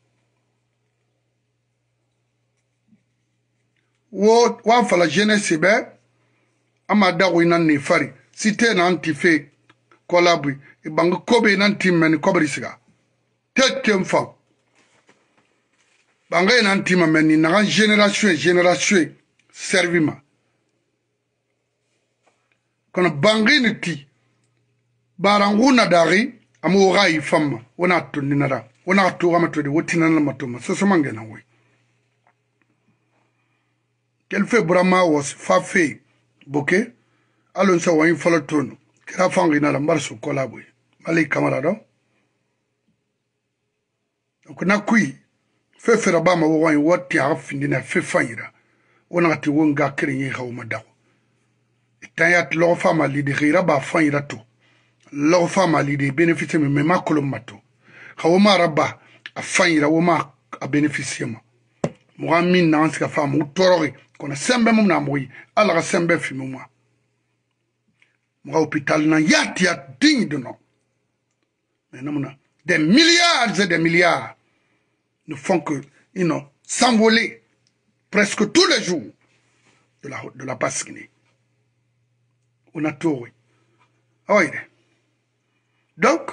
wo wa fala jeunesse be amada wina ni fari cité na antife kolabwe e bang kobe nan timmen kobri siga tetem fa Bangay nantima meni na génération génération servima kono bangay niti baranguna dari amu gai famma wona tuninara wona to gama to de wotina na matuma so so mangena we Quel fait Brahma was Fafé, Bokeh, Alon Sawain Folotun, Krafangina, la Marso Kolabwe, Malay Camarado. Donc, na kui, fait Ferabama, ou what Tia Findina, fait Fire, on a ti wonga créé Haumada. Et Tayat, leur femme a l'idée, Raba Fayrato, leur femme a l'idée, bénéficier de mes macolomato. Hauma Raba, a Fayra, Woma, a bénéficié. Moi, mine n'a pas femme ou torori, qu'on a sembe mon amour, alors a sembe film moi. Moi, hôpital n'a yat yat digne de nom. Mais non, des milliards et des milliards ne font que, you know, s'envoler presque tous les jours de la, de la Basse-Guinée. On a tout, oui. Ah oui. Donc,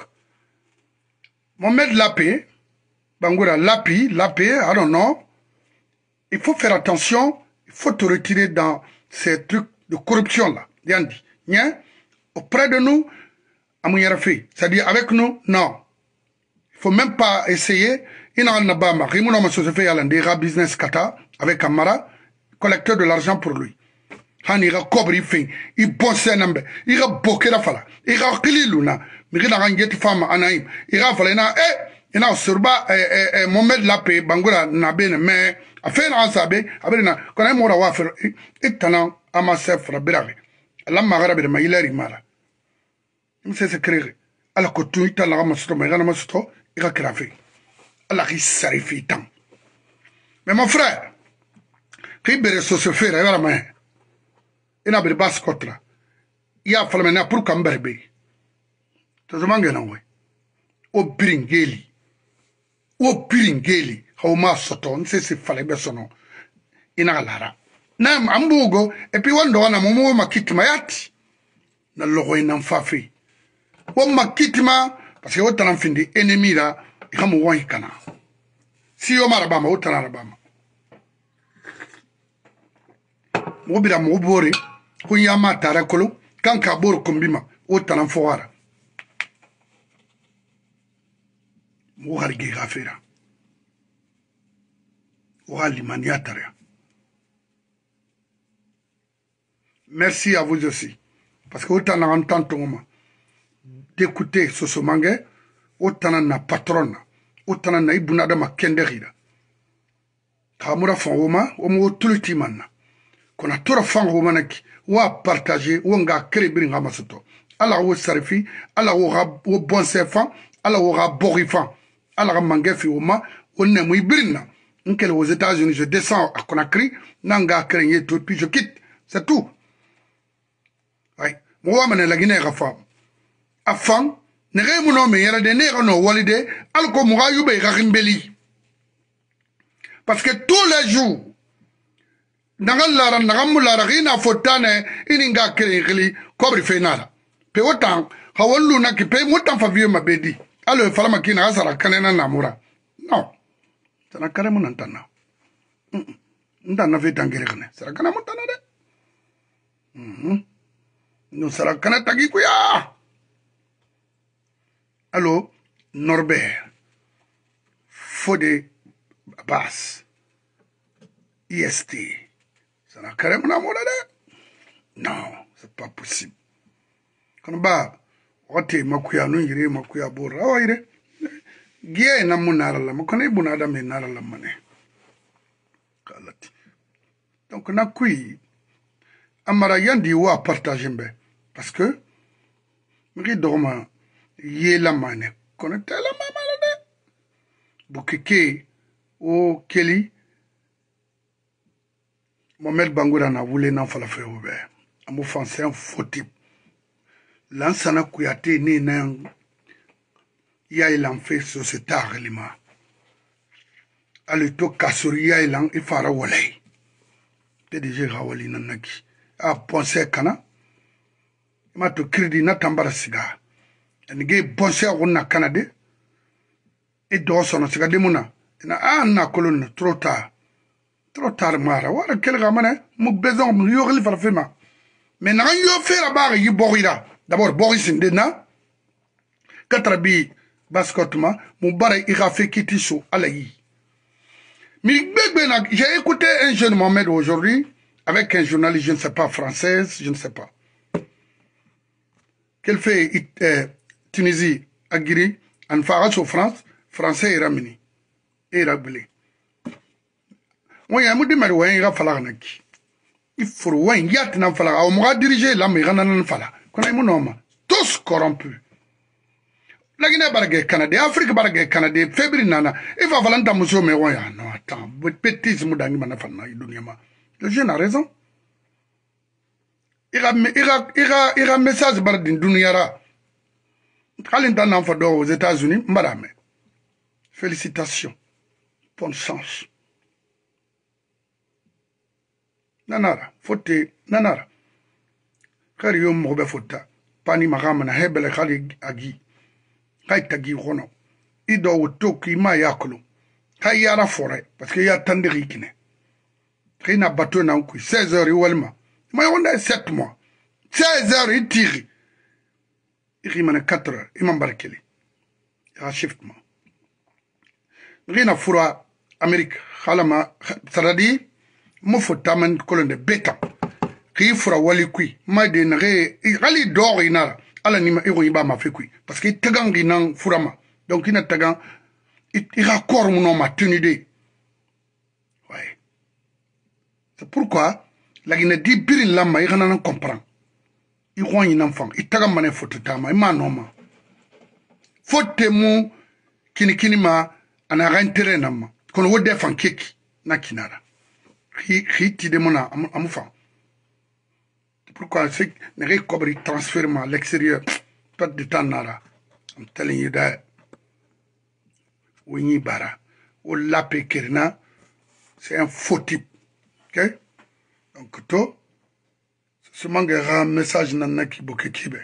Mohamed Lapé, Bangoura Lapi, Lapé, I don't know. Il faut faire attention, il faut te retirer dans ces trucs de corruption-là. Yandi, auprès de nous, c'est-à-dire avec nous, non. Il ne faut même pas essayer. Il y a un Abama, Rimouna Sosefé Yalandera, business kata, avec Amara, collecteur de l'argent pour lui. Han ira kobri fin, il bosse nambe, il a boqué la fala, il a kililuna, mais il a rangé femme anaïm, il a fallu na, eh, il a surba, eh, eh, Mohamed Lapé, Bangoura, Nabene, mais, a fait un sabe, abrina, quand on m'a wafel, et talent, à ma sœur, Fraberave, la marabe de Maïleri Mara. Il s'est secret, à la couture, il a la ramassé, mais il a ramassé, il a cravé. À la risarifi tant. Mais mon frère, qui bere so se faire, il a la main. Il a bere basse contre. Il a fallu maintenant pour Camberbe. Tu te manges non, oui. Au Biringeli. Au Biringeli. Hauma Soton, c'est ce fallait bien son nom. Il n'a lara. Nam Ambogo, et puis on doit na momo ma kitmayati. Na logo in fafi. On ma kitma, parce que autant en fin de ennemi là, il y a mon wine kana. Si on m'a rabama, autant en rabama. Mobila mobore, Kuyama tarakolo, Kankabor kombima, autant en foara. Mouharigi rafera. Merci à vous aussi. Parce que autant on entend ton moment d'écouter ce manga, autant on a patronne, autant on a ibunada ma kenderida. Kamura fan woma, omo tout le timana. Qu'on a tout le fan woma qui ou à partager, ou on a créé bien ramasoto. Allah ou sarifi, Allah ou bon serfan, Allah ou borifan, Allah mangefi woma, on ne mouy birina. Aux États-Unis, je descends à Conakry, Nanga Créé tout, puis je quitte. C'est tout. Oui. Moi, je suis la Guinée. Afin, ne rémunons mais il y a des nègres non walidés, alco mourayoube et rarimbeli. Parce que tous les jours, Nangalara, Nangamulara, Rina Fotane, Ininga Créé, Cobri Fenara. Pe autant, Hawaluna qui paye autant faveur ma bédi. Alors, Falamakina Asara Kanena Namura. Non. Ça n'a carrément entendu. N'en fait d'engrais. Ça n'a carrément entendu. Nous serons canatagi kuya. Allô, Norbert. Fodé Bass. I S T. Ça n'a carrément entendu. Non, c'est pas possible. Quand bah, ote makuya no yire makuya bora waire. Gie na munara la mokone bunada me nara la mane kalati. Donc na kui amara yandi wa partager mbe parce que mri dorma ye la mane connaître la mama la de bukeke o keli Mohamed Bangoura na voulu na fala fe ouvert amu français un faux type lansana kuyate ni na ya ilan fait sur ce tarlima. Alito kasuri ya ilan ifara walay. Te dije rawali nanaki. A pensé kana. Ma to kredi na tambara siga. Nige pensé wonna kanade. E do sono siga demuna. Na a na kolon trop tard. Trop tard mara. Wala kel gamane mu besoin mu yogli farfema. Mais na yo fait la barre yi borira. D'abord Boris Ndena. Katrabi Baskotma, mon barre ira fait quitter sous Alaï. Mais j'ai écouté un jeune Mohamed aujourd'hui, avec un journaliste, je ne sais pas, française, je ne sais pas. Qu'elle fait euh, Tunisie, Aguiri, en Faras au France, français et Ramini. Et Rabelais. Oui, il y a des gens qui ont fait il faut ouais, il y a des gens qui ont dirigé la mais ils ont tous corrompus. La Guinée bargue Canada, Afrique bargue Canada, février nana, il va falloir que monsieur me voie. Non, attends, votre petit moudangi manafana, le jeune a raison. Il a il a message bardin dunyara. Quand il est en enfant aux États-Unis, madame, félicitations, bonne chance. Nanara, fote, nanara. Kari yo mwobe fota, pani magama na hebele kari agi. Kai tagi rono. Ido utoki ma yakolo. Kai yara fore, parce que ya tandiri kine. Kai na bateau na unkui, seize heures iwelma. Ma yonda sept mois. seize heures itiri. Iri mana quatre heures, imam barakeli. Ya shift ma. Rina fura Amérique, khalama, saradi, mofo taman kolonde beta. Qui fera wali kui ma de nare ali dor inara ala ni ma iro iba ma fe kui parce que tagang inan furama donc ina tagang il raccord mon ma tenue de ouais c'est pourquoi la Guinée di birin la ma irana nan comprend il roi inan fan il tagang mané photo tama ma noma photo mu kini kini ma ana rentere nama kono wode fan keki na kinara hi hi ti de mona amu fan. Pourquoi c'est que cobri transfert à l'extérieur, pas de temps nara. I'm telling you that. Winnie bara, ou la pekerna, c'est un faux type, ok? Donc toi, ce manque un message nana qui boque kibe.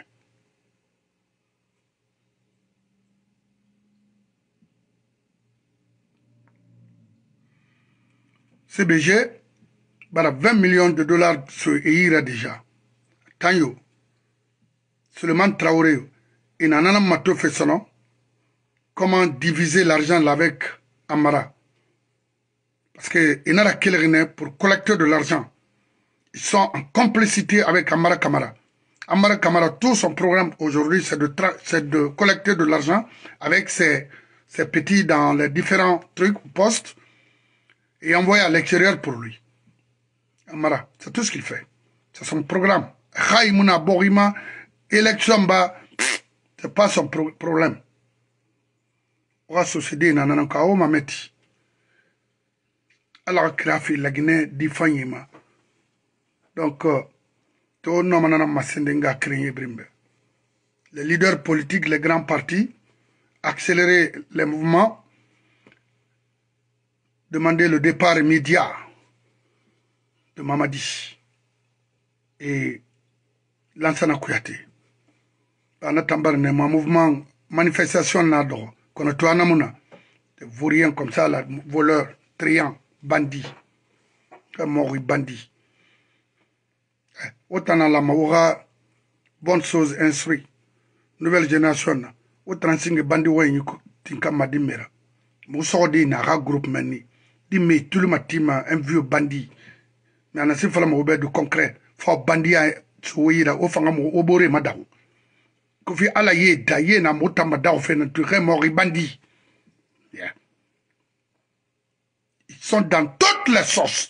C B G, bara vingt millions de dollars sur Eira déjà. Tanyo, Suleiman Traoré, il n'en a pas fait son nom. Comment diviser l'argent avec Amara? Parce qu'il n'y a pas pour collecter de l'argent. Ils sont en complicité avec Amara Kamara. Amara Kamara, tout son programme aujourd'hui, c'est de, de collecter de l'argent avec ses, ses petits dans les différents trucs, postes, et envoyer à l'extérieur pour lui. Amara, c'est tout ce qu'il fait. C'est son programme. Khaïmouna Borima, élection bas, c'est pas son pro problème. On va société nanana kao mameti. Alors créafi la Guinée difanyima. Donc to no manana masendenga créer brimbe. Les leaders politiques, les grands partis, accélérer les mouvements, demander le départ immédiat de Mamadi et Lansana Kouyaté. En attendant, un mouvement, manifestation, qu'on a tout en amona. Des vauriens comme ça, là, voleurs, triants, bandits. Mort bandits. Autant dans la maura, bonne chose instruit. Nouvelle génération, autant signe bandits, ouais, tinka madimera. Moussorde, n'a pas groupe mani. Dis-moi, tout le matin, un vieux bandit. Mais on a si fait la du concret. Faut bandit à Souira, au fond, au boré, madame. Kofi ala ye da ye na mota madao fait notre mort bandit. Yeah. Ils sont dans toutes les sauces.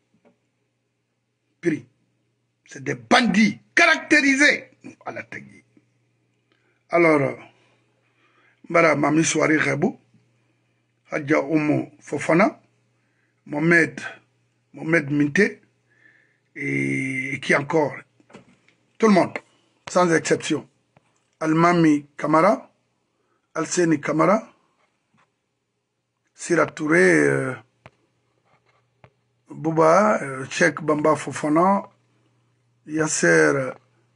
Puis, c'est des bandits caractérisés à la tagui. Alors, Mbara Mami Soari Rebou, Hadja Omo Fofana, Mohamed, Mohamed Minte, et qui encore, tout le monde, sans exception. Almami Kamara, Alseni Kamara, Sira Touré, euh, Bouba, euh, Cheikh Bamba Fofana, Yasser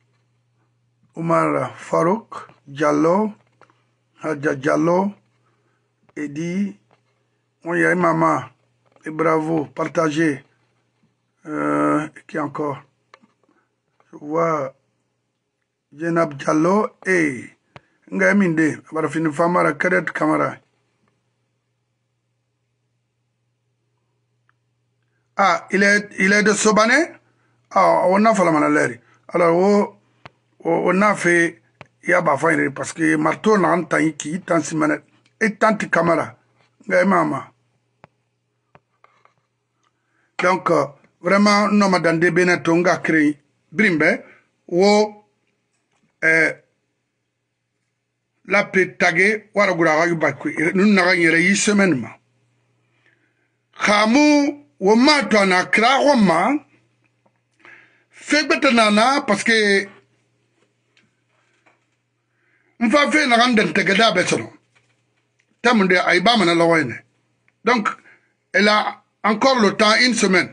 Omar Farouk, Diallo, Hadja Diallo, Edi, Moya Mama, et bravo, partagez. Euh, qui encore? Je vois Jenab Diallo et Ngaminde, Barafini Famara, Kadet Kamara. Ah, il est, il est de Sobané? ah on a fait la maladie alors on a fait il y a pas fait parce que marteau n'a pas qui tant semaine et tant de caméra maman donc vraiment non madame de Benetonga créé brimbe wo eh la pe tagué wara gura ga bakku nun na ganyere yi semaine ma khamu wo ma to na kra ko ma fegbeta nana parce que mfa fe na ganden tegada besono tamunde ay ba mana lawayne donc elle a encore le temps une semaine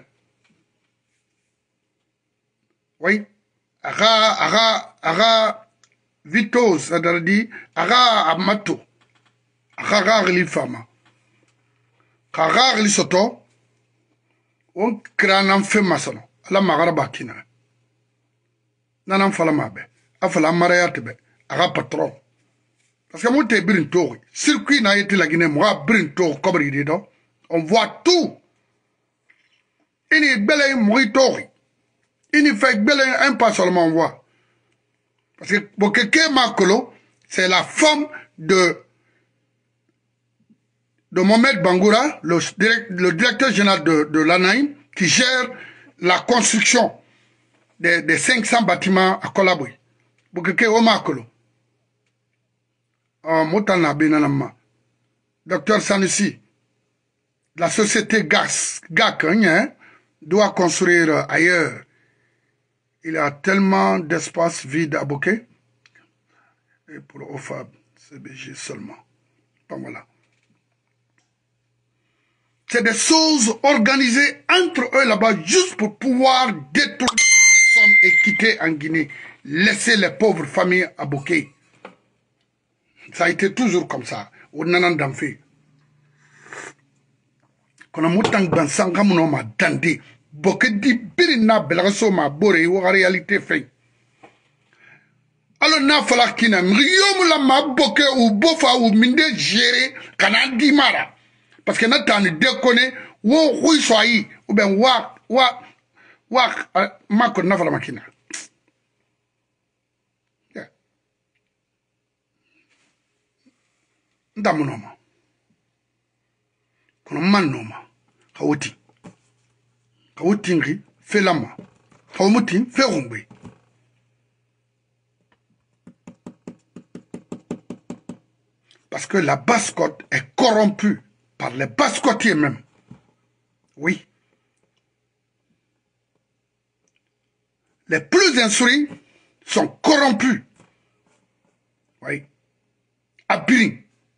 oui aga aga aga Vito, c'est-à-dire, aga amato, aga li fama, aga li soto, on crée un fait maçon, la magaraba kina. Nanam fala mabe, afala marayatebe, aga patron. Parce que moi, t'es brinto, circuit n'a été la Guinée, moi, brinto, comme il dit, on voit tout. Il est bel moritori. Il ne fait bel un pas seulement on voit. Parce que Bokeke Makolo, c'est la femme de, de Mohamed Bangoura, le, direct, le directeur général de, de l'A N A I M, qui gère la construction des, des cinq cents bâtiments à Kolaboui. Bokeke Omakolo. En Motana Benanama. Docteur Sanusi, la société G A C, G A C hein, doit construire ailleurs. Il y a tellement d'espace vide à Boké. Et pour O F A B, C B G seulement. Bon, voilà. C'est des choses organisées entre eux là-bas juste pour pouvoir détourner les sommes et quitter en Guinée. Laisser les pauvres familles à Boké. Ça a été toujours comme ça. Au Nanan Damfé. Quand on a moutan sanga mon homme a dandé. Boké di birina belagaso ma bore ou réalité fait. Alors na fala kina mriyom la ma boké ou bofa ou minde géré kana di mara. Parce que na tani déconné wo rouy soyi ou ben wa wa wa ma ko na fala makina. Ndamunoma. Kono manoma. Kawoti. Kawutingri fait lama. Kawumutin fait rumbe. Parce que la basse-côte est corrompue par les basse-côtiers même. Oui. Les plus instruits sont corrompus. Oui. À Biring.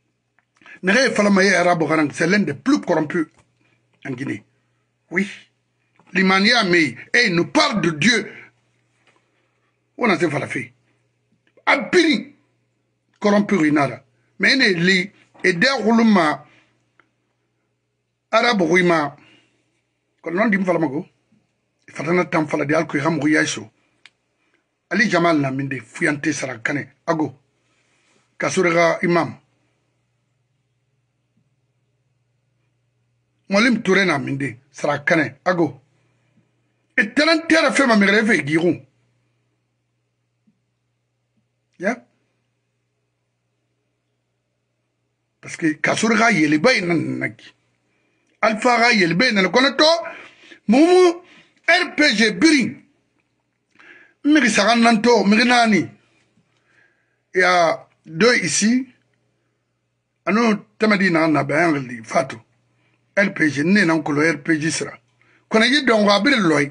C'est l'un des plus corrompus en Guinée. Oui. L'Imania Mei, et il nous parle de Dieu. On a fait la fille. Abiri, corrompu Rinara. Mais il est li, et derroulema, arabe Rima, quand on dit Falamago, il fallait un temps fala de Alco Ram Ruyaso. Ali Jamal Naminde, Fuyante Sarakane, Ago, Kasurera Imam. Molim Touré Naminde, Sarakane, Ago. Et tel terre fait ma mère et Giron. Yeah? Parce que Kasurga yeleba nanaki. Alpha yelebe nan konato. Mumu R P G Biring. Miri saran nanto, miri nani. Il y a deux ici. Ano tamadi na na bayan li fatu. R P G ne nan kolo R P G sera. Kona yi don wa bir loy.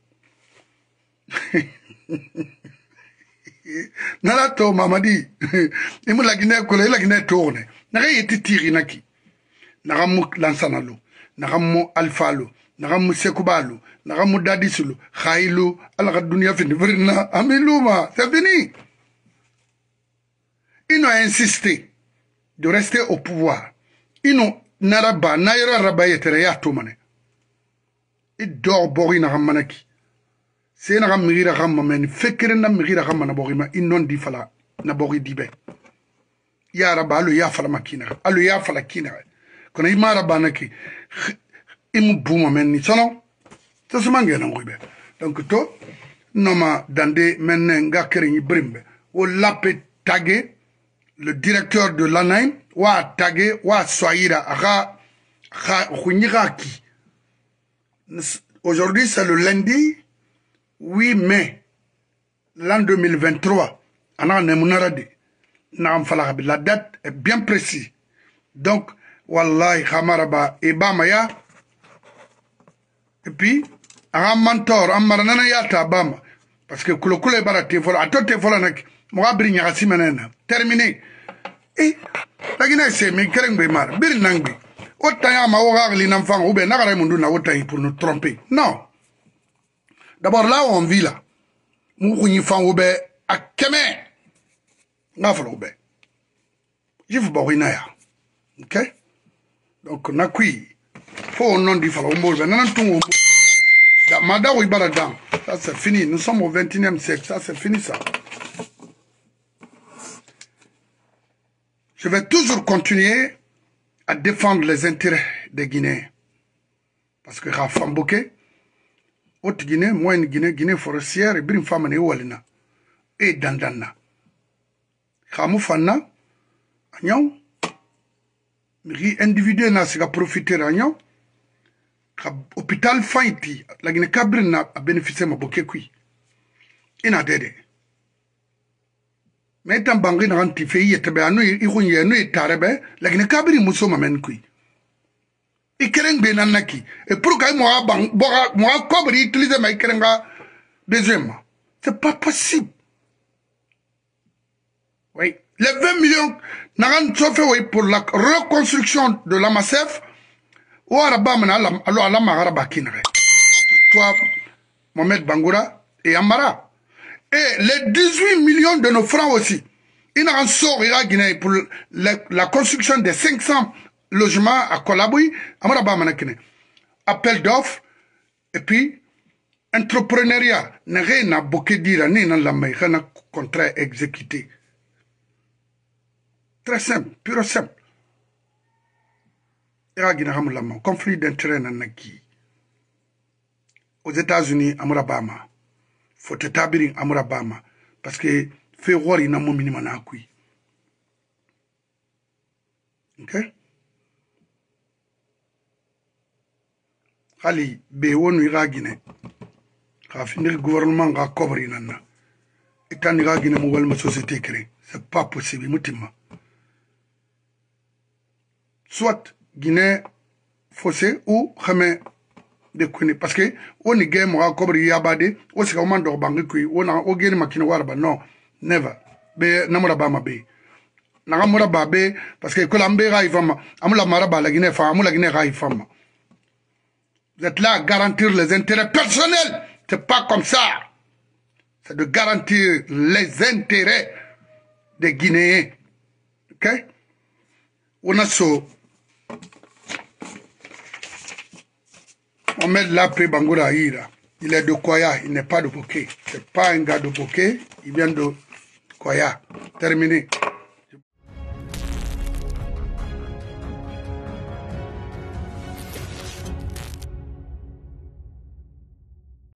Nalato mamadi imu lagine kole lagine tourne naga yeti tiri naki naga mu lansanalo naga mu alfalo naga mu sekubalo naga mu dadisulu khailu ala dunia fini vrina amiluma c'est fini. Ils ont insisté de rester au pouvoir. Ils ont naraba naira rabaye tereya tomane et dor bori naga manaki. C'est un miri à ramma, mais fait que un miri à ramma na borima, il non dit fala, na bori dibe. Yaraba, le yafala makina, alu yafala kina. Quand il m'a rabanaki, il me boum, mais ni sono, ça se mangue dans Rubé. Donc, to, noma dande menenga kering brimbe. O lape tagué, le directeur de l'A N A I M, wa tagué, wa soyira, ra, ra, ki. Aujourd'hui, c'est le lundi huit mai, l'an deux mille vingt-trois. La date est bien précise. Donc, wallahi, Hamaraba et Bamaya. Et puis, un mentor, un maranana yata Bama. Parce que Kulokule Barate, à tout est folanak, moi, Brignasi Manana. Terminé. Et, la Guinée, c'est mes Kerengbe Bir Nangbi. Otaya Maora, l'enfant, ou bien Naramunduna, Otaï pour nous tromper. Non. D'abord, là où on vit là, Moukouni Fangoube à Kemé. Nafaloube. Je vous borinaya. Ok? Donc, Nakui, faut non di Falombo, Nanantou. Mada Ouibaradan. Ça, c'est fini. Nous sommes au vingt et unième siècle. Ça, c'est fini, ça. Je vais toujours continuer à défendre les intérêts des Guinéens. Parce que Rafamboke, Haute Guinée, Moyenne Guinée, Guinée forestière, et Brim Famane Walina, et Dandana. Ramoufana, Agnon, Miri individu n'a pas profité d'Agnon, hôpital Faïti, la Guinée Cabrina a bénéficié de ma bokekui. Il n'a d'aider. Mais étant bangé dans l'antiféi, et tabanou, il y a nu tarebe, la Guinée Cabri Mousso m'amène-kui. Et Kereng Benanaki. Et pour que moi, moi, Kobri utilise ma Kerenga deuxièmement. C'est pas possible. Oui. Les vingt millions n'ont pas fait pour la reconstruction de la Massef. Ou Arabamana, alors à la Maraba Kinre. Toi, Mohamed Bangoura et Amara. Et les dix-huit millions de nos francs aussi. Il en sort à Guinée pour la, la construction des cinq cents logements à Kolaboui. Appel d'offres. Et puis, entrepreneuriat. N'a rien à beaucoup dire, ni dans la main, rien à contrat exécuté. Très simple, pure simple. Conflit d'intérêt nanaki. Aux États-Unis, Amurabama. Faut établir Amurabama. Parce que fait voir il n'a mon minimum à qui. Ok? Ali, Béon ira Guinée. Raffinir le gouvernement va couvrir nana. Et tant ira Guinée, ma société créée. C'est pas possible, moutima. Soit Guinée fossé ou Khamé de Kouné. Parce que on est game à couvrir Yabade, on s'est commandé au Bangui, on a au game makino warba. Non, never. Be Namurabama be. Nagamuraba be, parce que Colambé Raifama, Amula Maraba la Guinée, Amula Guinée Raifama. Vous êtes là à garantir les intérêts personnels. C'est pas comme ça. C'est de garantir les intérêts des Guinéens. Ok? On a ça. On met là près Bangoura Ira. Il est de Koya, il n'est pas de Bokeh. C'est pas un gars de Bokeh, il vient de Koya. Terminé.